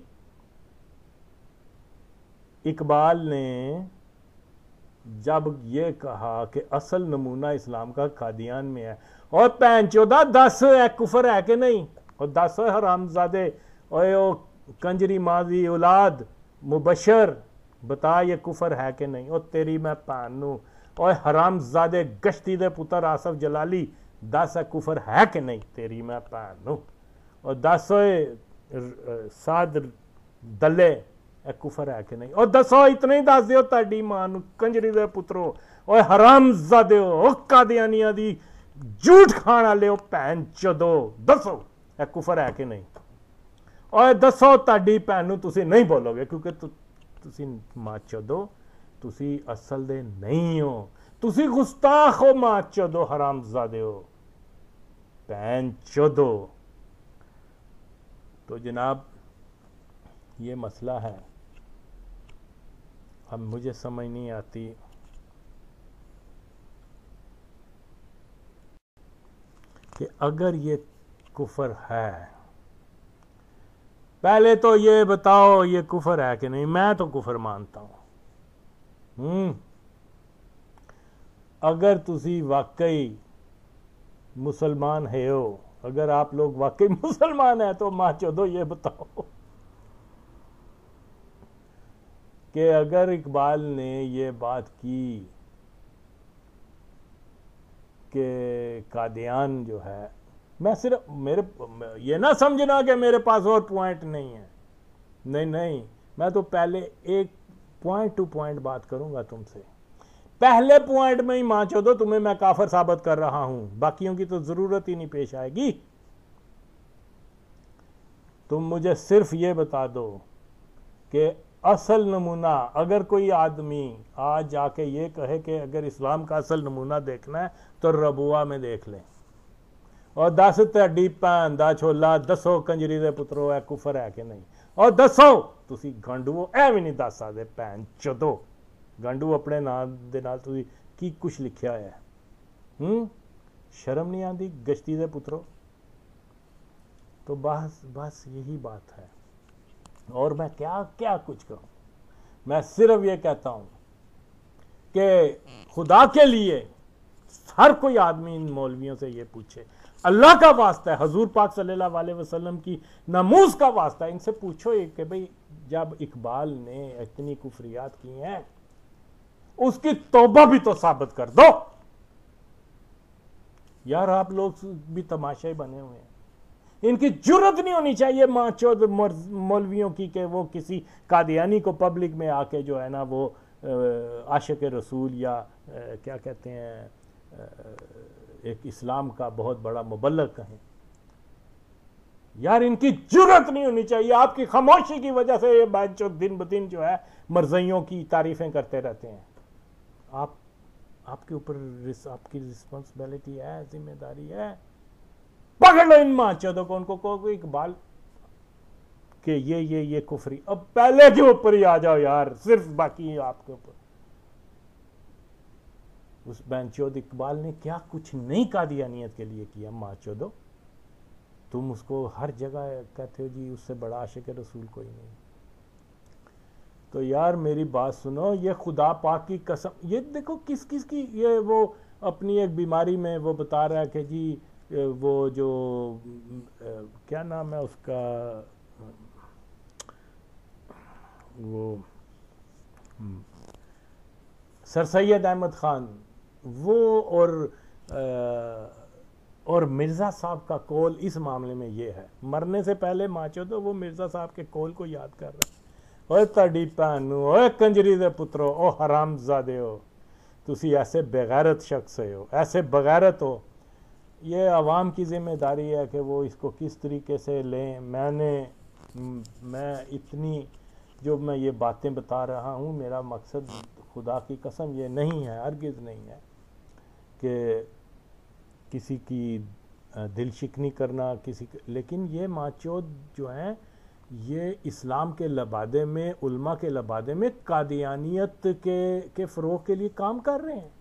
اقبال نے جب یہ کہا کہ اصل نمونہ اسلام کا قادیان میں ہے، اور پین چودہ دس ہے کفر ہے کہ نہیں، اور دس حرام زادے، اوے او کنجری ماضی اولاد مبشر، بتا یہ کفر ہے کہ نہیں، اور تیری میں پانو، اوے حرام زادے گشتی دے پتر آصف جلالی، دس ہے کفر ہے کہ نہیں، تیری میں پانو، اور دس ہوئے سعد دلے اے کفر ہے کہ نہیں، اور دسو اتنے ہی دس دیو تاڑی مانو کنجری دے پترو، اوے حرام زادے ہو قادیانیاں دی جھوٹ کھانا لیو پہن چودو، دسو اے کفر ہے کہ نہیں، اور دسو تاڑی پہنو تسی نہیں بولو گے، کیونکہ تسی ماں چودو تسی اصل دے نہیں ہو، تسی گستاخ ہو ماں چودو حرام زادے ہو پہن چودو۔ تو جناب یہ مسئلہ ہے، اب مجھے سمجھ نہیں آتی کہ اگر یہ کفر ہے، پہلے تو یہ بتاؤ یہ کفر ہے کہ نہیں، میں تو کفر مانتا ہوں، ہوں اگر تسی واقعی مسلمان ہے ہو، اگر آپ لوگ واقعی مسلمان ہیں تو ماں چودو یہ بتاؤ کہ اگر اقبال نے یہ بات کی کہ قادیان جو ہے، میں صرف میرے یہ نہ سمجھنا کہ میرے پاس اور پوائنٹ نہیں ہے، نہیں نہیں، میں تو پہلے ایک پوائنٹ ٹو پوائنٹ بات کروں گا تم سے، پہلے پوائنٹ میں ہی ماں چودو تمہیں میں کافر ثابت کر رہا ہوں، باقیوں کی تو ضرورت ہی نہیں پیش آئے گی۔ تم مجھے صرف یہ بتا دو کہ اصل نمونہ، اگر کوئی آدمی آج جا کے یہ کہے کہ اگر اسلام کا اصل نمونہ دیکھنا ہے تو ربوہ میں دیکھ لیں، اور دس تہاڈی بھین دا چھولا، دسو کنجری دے پترو اے کفر ہے کہ نہیں، اور دسو تسی گھنڈو اے بھی نہیں دس سکدے بھین چودو، ਗਾਂਡੂ ਆਪਣੇ ਨਾਂ ਦੇ ਨਾਲ ਤੁਸੀਂ ਕੀ ਕੁਛ ਲਿਖਿਆ ਹੋਇਆ ਹੈ? ਹੂੰ शर्म नहीं आती गश्ती दे पुत्रों? तो बस बस यही बात है। और मैं क्या क्या कुछ कहूँ, मैं सिर्फ ये कहता हूँ कि खुदा के लिए हर कोई आदमी इन मौलवियों से ये पूछे, अल्लाह का वास्ता है, हजूर पाक सल्लल्लाहु अलैहि वसल्लम की नमूज का वास्ता है, इनसे पूछो कि भाई जब इकबाल ने इतनी कुफरियात की हैं उसकी तौबा भी तो साबित कर दो यार। आप लोग भी तमाशाई बने हुए हैं। इनकी जुर्रत नहीं होनी चाहिए माचोद मौलवियों की कि वो किसी कादियानी को पब्लिक में आके जो है ना वो आशिक रसूल या आ, क्या कहते हैं आ, एक इस्लाम का बहुत बड़ा मुबल्लग कहें। यार इनकी जुर्रत नहीं होनी चाहिए। आपकी खामोशी की वजह से ये बातचीत दिन ब दिन जो है मरज़इयों की तारीफें करते रहते हैं। आप आपके ऊपर आपकी रिस्पॉन्सिबिलिटी है, जिम्मेदारी है। पकड़ लो इन माचोदों को, उनको को इकबाल के ये ये ये कुफरी, अब पहले के ऊपर ही आ जाओ यार, सिर्फ बाकी आपके ऊपर। उस बेंचोद इकबाल ने क्या कुछ नहीं कादियानियत के लिए किया? माचोदो तुम उसको हर जगह कहते हो जी उससे बड़ा आशिक रसूल कोई नहीं। तो यार मेरी बात सुनो, ये खुदा पाक की कसम, ये देखो किस किस की, ये वो अपनी एक बीमारी में वो बता रहा है कि जी वो जो क्या नाम है उसका, वो सर सैयद अहमद खान, वो और और मिर्ज़ा साहब का कौल इस मामले में ये है। मरने से पहले माचो तो वो मिर्ज़ा साहब के कौल को याद कर रहा है। ओए ताड़ी भैन नूं, ओए कंजरी दे पुत्रो, ओ हरामजादे हो, तुसी ऐसे बेगैरत शख्स हो, ऐसे बगैरत हो। ये आवाम की जिम्मेदारी है कि वो इसको किस तरीके से लें। मैंने मैं इतनी जो मैं ये बातें बता रहा हूँ, मेरा मकसद खुदा की कसम ये नहीं है, हरगिज़ नहीं है कि किसी की दिल शिकनी करना किसी, लेकिन ये माचोद जो हैं ये इस्लाम के लबादे में, उल्मा के लबादे में कादियानियत के के फ़रोग़ के लिए काम कर रहे हैं।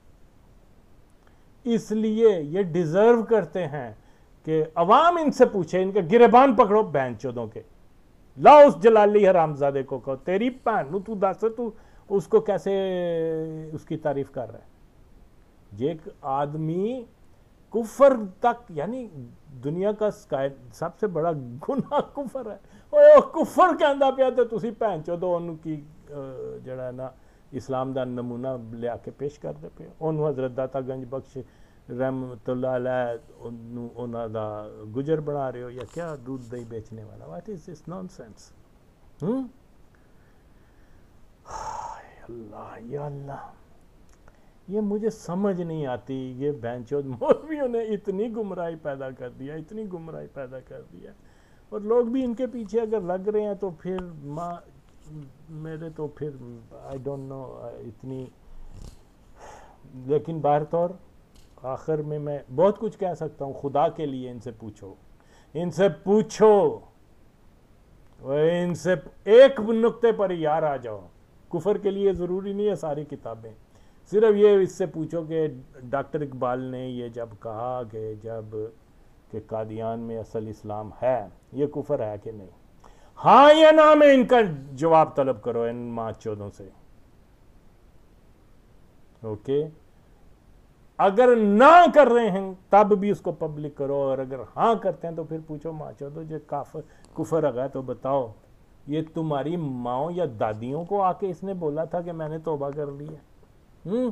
इसलिए ये डिज़र्व करते हैं कि अवाम इनसे पूछे, इनके गिरेबान पकड़ो बैंचोदों के, लाओ उस जलाली हरामजादे को, कहो तेरी भैन नूं तू दस तू उसको कैसे उसकी तारीफ कर रहा है। ये एक आदमी कुफर तक, यानी दुनिया का सबसे बड़ा गुनाह कुफर है। ओए कुफर कहंदा पिया ते तुसी भैन चोदो ओनू की जड़ा ना इस्लाम दा नमूना लिया के पेश करदे पे। ओनू हज़रत दाता गंज बख्श रहमतुल्लाह अलैह ओनू ओना दा गुजर बना रहे हो या क्या, दूध दही बेचने वाला। What is this nonsense? Hmm Allah या अल्लाह, ये मुझे समझ नहीं आती। ये बैंचोद मौलवियों ने इतनी गुमराही पैदा कर दिया, इतनी गुमराही पैदा कर दिया, और लोग भी इनके पीछे अगर लग रहे हैं तो फिर माँ मेरे तो फिर आई डोंट नो इतनी। लेकिन बाहर तौर आखिर में मैं बहुत कुछ कह सकता हूँ। खुदा के लिए इनसे पूछो, इनसे पूछो, इनसे एक नुक्ते पर यार आ जाओ। कुफर के लिए ज़रूरी नहीं है सारी किताबें, सिर्फ ये इससे पूछो कि डॉक्टर इकबाल ने ये जब कहा कि जब कि कादियान में असल इस्लाम है, ये कुफर है कि नहीं, हाँ या ना में इनका जवाब तलब करो इन माँ चौदों से। ओके, अगर ना कर रहे हैं तब भी उसको पब्लिक करो, और अगर हाँ करते हैं तो फिर पूछो माँ चौदो जो काफर कुफर अगर तो बताओ ये तुम्हारी माओ या दादियों को आके इसने बोला था कि मैंने तौबा कर ली है? हम्म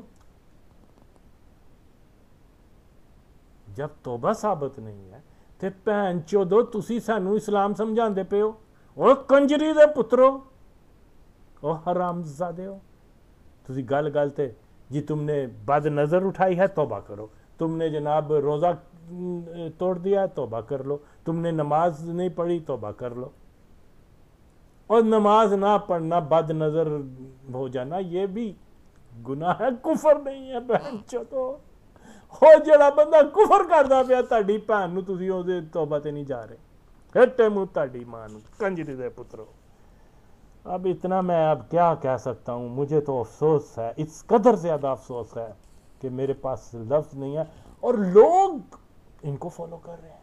जब तौबा साबित नहीं है ते भैन चोदो तुसी सानू इस्लाम समझाते पे हो। ओ कंजरी दे पुत्रो, ओ हरामजादे हो, तुसी गल गल ते जी तुमने बद नजर उठाई है तौबा करो, तुमने जनाब रोजा तोड़ दिया तौबा कर लो, तुमने नमाज नहीं पढ़ी तौबा कर लो। और नमाज ना पढ़ना, बद नजर हो जाना, ये भी गुनाह है, कुफर नहीं है। भैन चोदो हो जड़ा बंदा कुफर करदा पिया ताड़ी भैन नूं तुसीं ओहदे तौबा ते नहीं जा रहे। हटे मूंह ताड़ी मां नूं कंजरी दे पुत्रो। اب اتنا میں اب کیا کہہ سکتا ہوں، مجھے تو افسوس ہے، اس قدر زیادہ افسوس ہے کہ میرے پاس لفظ نہیں ہے، اور لوگ ان کو فالو کر رہے ہیں،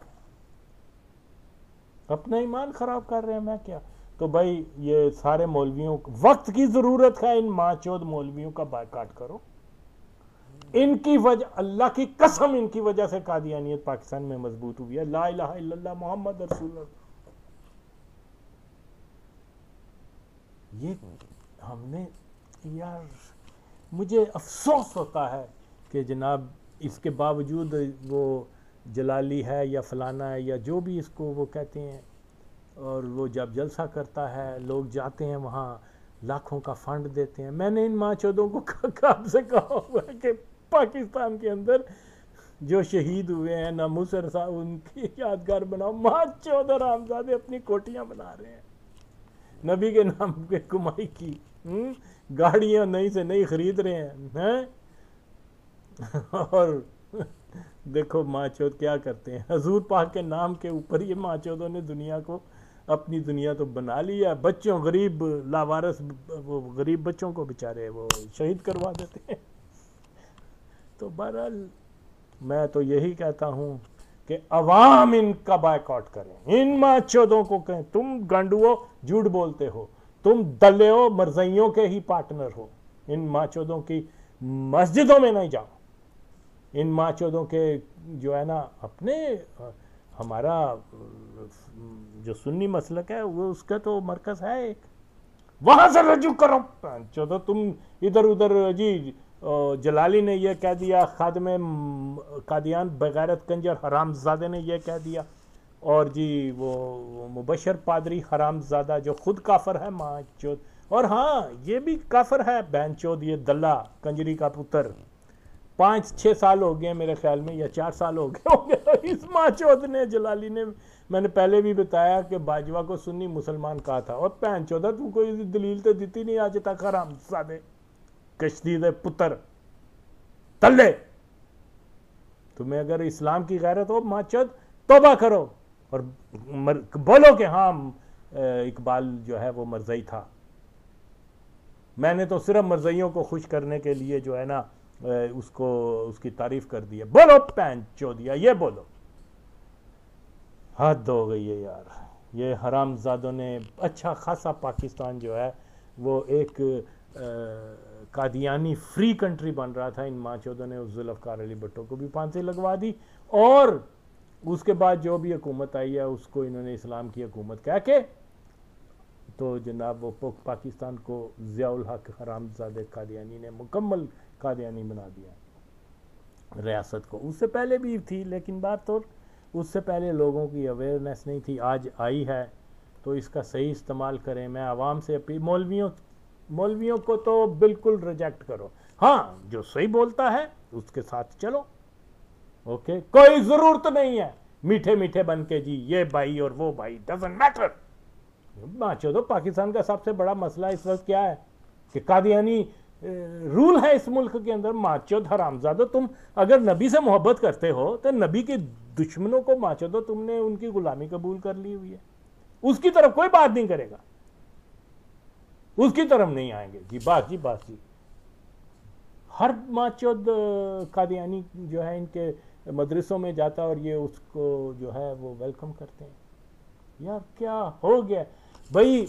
اپنا ایمان خراب کر رہے ہیں، میں کیا. تو بھائی یہ سارے مولویوں، وقت کی ضرورت ہے، ان ماں چود مولویوں کا بائیکاٹ کرو. ان کی وجہ، اللہ کی قسم، ان کی وجہ سے قادیانیت پاکستان میں مضبوط ہوئی ہے. لا الہ الا اللہ محمد رسول اللہ. یہ ہم نے، یار مجھے افسوس ہوتا ہے کہ جناب اس کے باوجود وہ جلالی ہے یا فلانا ہے یا جو بھی اس کو وہ کہتے ہیں، اور وہ جب جلسہ کرتا ہے لوگ جاتے ہیں وہاں، لاکھوں کا فنڈ دیتے ہیں. میں نے ان ماں چودوں کو کب سے کہا ہوا ہے کہ پاکستان کے اندر جو شہید ہوئے ہیں نہ مسر صاحب، ان کی یادگار بناؤ. ماں چود اور حرامزادے اپنی کوٹیاں بنا رہے ہیں نبی کے نام کے کمائی کی، گاڑیاں نئی سے نئی خرید رہے ہیں، اور دیکھو ماں چود کیا کرتے ہیں. حضور پاک کے نام کے اوپر یہ ماں چودوں نے دنیا کو، اپنی دنیا تو بنا لی ہے. بچوں، غریب لاوارث، وہ غریب بچوں کو بیچارے وہ شہید کروا دیتے ہیں. تو بہرحال میں تو یہی کہتا ہوں کہ عوام ان کا بائیکاٹ کریں، ان ماں چودوں کو کہیں تم گنڈو جھوٹ بولتے ہو، تم دلیو مرزائیوں کے ہی پارٹنر ہو. ان ماں چودوں کی مسجدوں میں نہیں جاؤ. ان ماں چودوں کے جو ہے نا اپنے، ہمارا جو سنی مسلک ہے وہ اس کا تو مرکز ہے ایک، وہاں سے رجوع کرو. چودہ تم ادھر ادھر، جی جلالی نے یہ کہہ دیا، خادم قادیان بغیرت کنجر حرام زادے نے یہ کہہ دیا، اور جی وہ مبشر پادری حرام زادہ جو خود کافر ہے ماں چود، اور ہاں یہ بھی کافر ہے بہن چود، یہ دلہ کنجری کا پتر. پانچ چھ سال ہو گئے میرے خیال میں، یا چار سال ہو گئے ہوں گے اس ماں چود نے، جلالی نے. میں نے پہلے بھی بتایا کہ باجوہ کو سنی مسلمان کہا تھا، اور پہن چودہ تو کوئی دلیل تو دیتی نہیں آج تک. حرام زادے، کشدید پتر، تلے. تمہیں اگر اسلام کی غیرت ہو ماں چود، توبہ کرو اور بولو کہ ہاں اقبال جو ہے وہ مرزائی تھا. میں نے تو صرف مرزائیوں کو خوش کرنے کے لیے جو ہے نا اس کو، اس کی تعریف کر دی ہے. بولو پین چودیا، یہ بولو. حد ہو گئی ہے یار. یہ حرام زادوں نے اچھا خاصا پاکستان جو ہے وہ ایک قادیانی فری کنٹری بن رہا تھا. ان ماں چودوں نے اس ذوالفقار علی بھٹو کو بھی پھانسی لگوا دی، اور اس کے بعد جو بھی حکومت آئی ہے اس کو انہوں نے اسلام کی حکومت کہہ کے تو جناب وہ پاکستان کو ضیاء الحق حرام زادے قادیانی نے مکمل قادیانی بنا دیا ریاست کو. اس سے پہلے بھی تھی لیکن بات تو اس سے پہلے لوگوں کی اویئرنیس نہیں تھی، آج آئی ہے تو اس کا صحیح استعمال کریں. میں عوام سے اپیل، مولویوں مولویوں کو تو بالکل ریجیکٹ کرو، ہاں جو صحیح بولتا ہے اس کے ساتھ چلو، اوکے. کوئی ضرورت نہیں ہے میٹھے میٹھے بن کے جی یہ بھائی اور وہ بھائی، ڈزنٹ میٹر. ماچو دو پاکستان کا سب سے بڑا مسئلہ اس وقت کیا ہے کہ قادیانی رول ہے اس ملک کے اندر. ماچود حرامزادو، تم اگر نبی سے محبت کرتے ہو تو نبی کے دشمنوں کو ماچودو تم نے ان کی غلامی قبول کر لی ہوئی ہے. اس کی طرف کوئی بات نہیں کرے گا، اس کی طرف نہیں آئیں گے جی بات جی بات جی. ہر ماچود قادیانی جو ہے ان کے مدرسوں میں جاتا اور یہ اس کو جو ہے وہ ویلکم کرتے ہیں. یار کیا ہو گیا بھائی،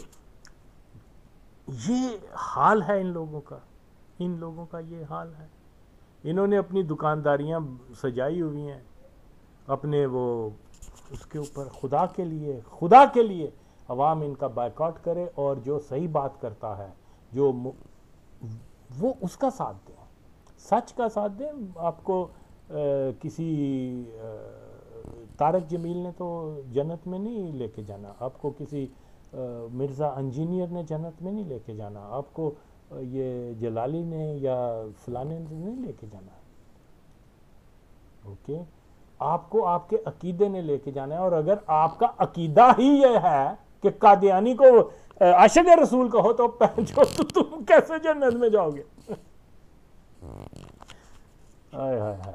یہ حال ہے ان لوگوں کا، ان لوگوں کا یہ حال ہے. انہوں نے اپنی دکانداریاں سجائی ہوئی ہیں اپنے وہ اس کے اوپر. خدا کے لیے، خدا کے لیے عوام ان کا بائیکاٹ کرے، اور جو صحیح بات کرتا ہے جو وہ اس کا ساتھ دیں، سچ کا ساتھ دیں. آپ کو کسی طارق جمیل نے تو جنت میں نہیں لے کے جانا، آپ کو کسی مرزا انجینئر نے جنت میں نہیں لے کے جانا، آپ کو یہ جلالی نے یا فلانے نے نہیں لے کے جانا. اوکے، آپ کو آپ کے عقیدے نے لے کے جانا ہے. اور اگر آپ کا عقیدہ ہی یہ ہے کہ قادیانی کو عاشق رسول کہو تو پہنچو تو تم کیسے جنت میں جاؤ گے؟ آئے ہائے ہائے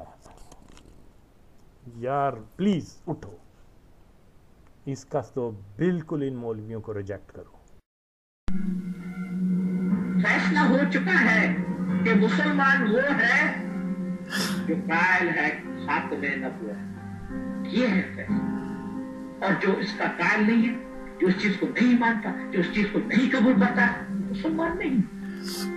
یار، پلیز اٹھو، اس کا تو بالکل ان مولویوں کو ریجیکٹ کرو. فیصلہ ہو چکا ہے کہ مسلمان وہ ہے جو قائل ہے خاتم نبوت، یہ ہے فیصلہ، اور جو اس کا قائل نہیں ہے، جو اس چیز کو نہیں مانتا، جو اس چیز کو نہیں قبول کرتا، مسلمان نہیں۔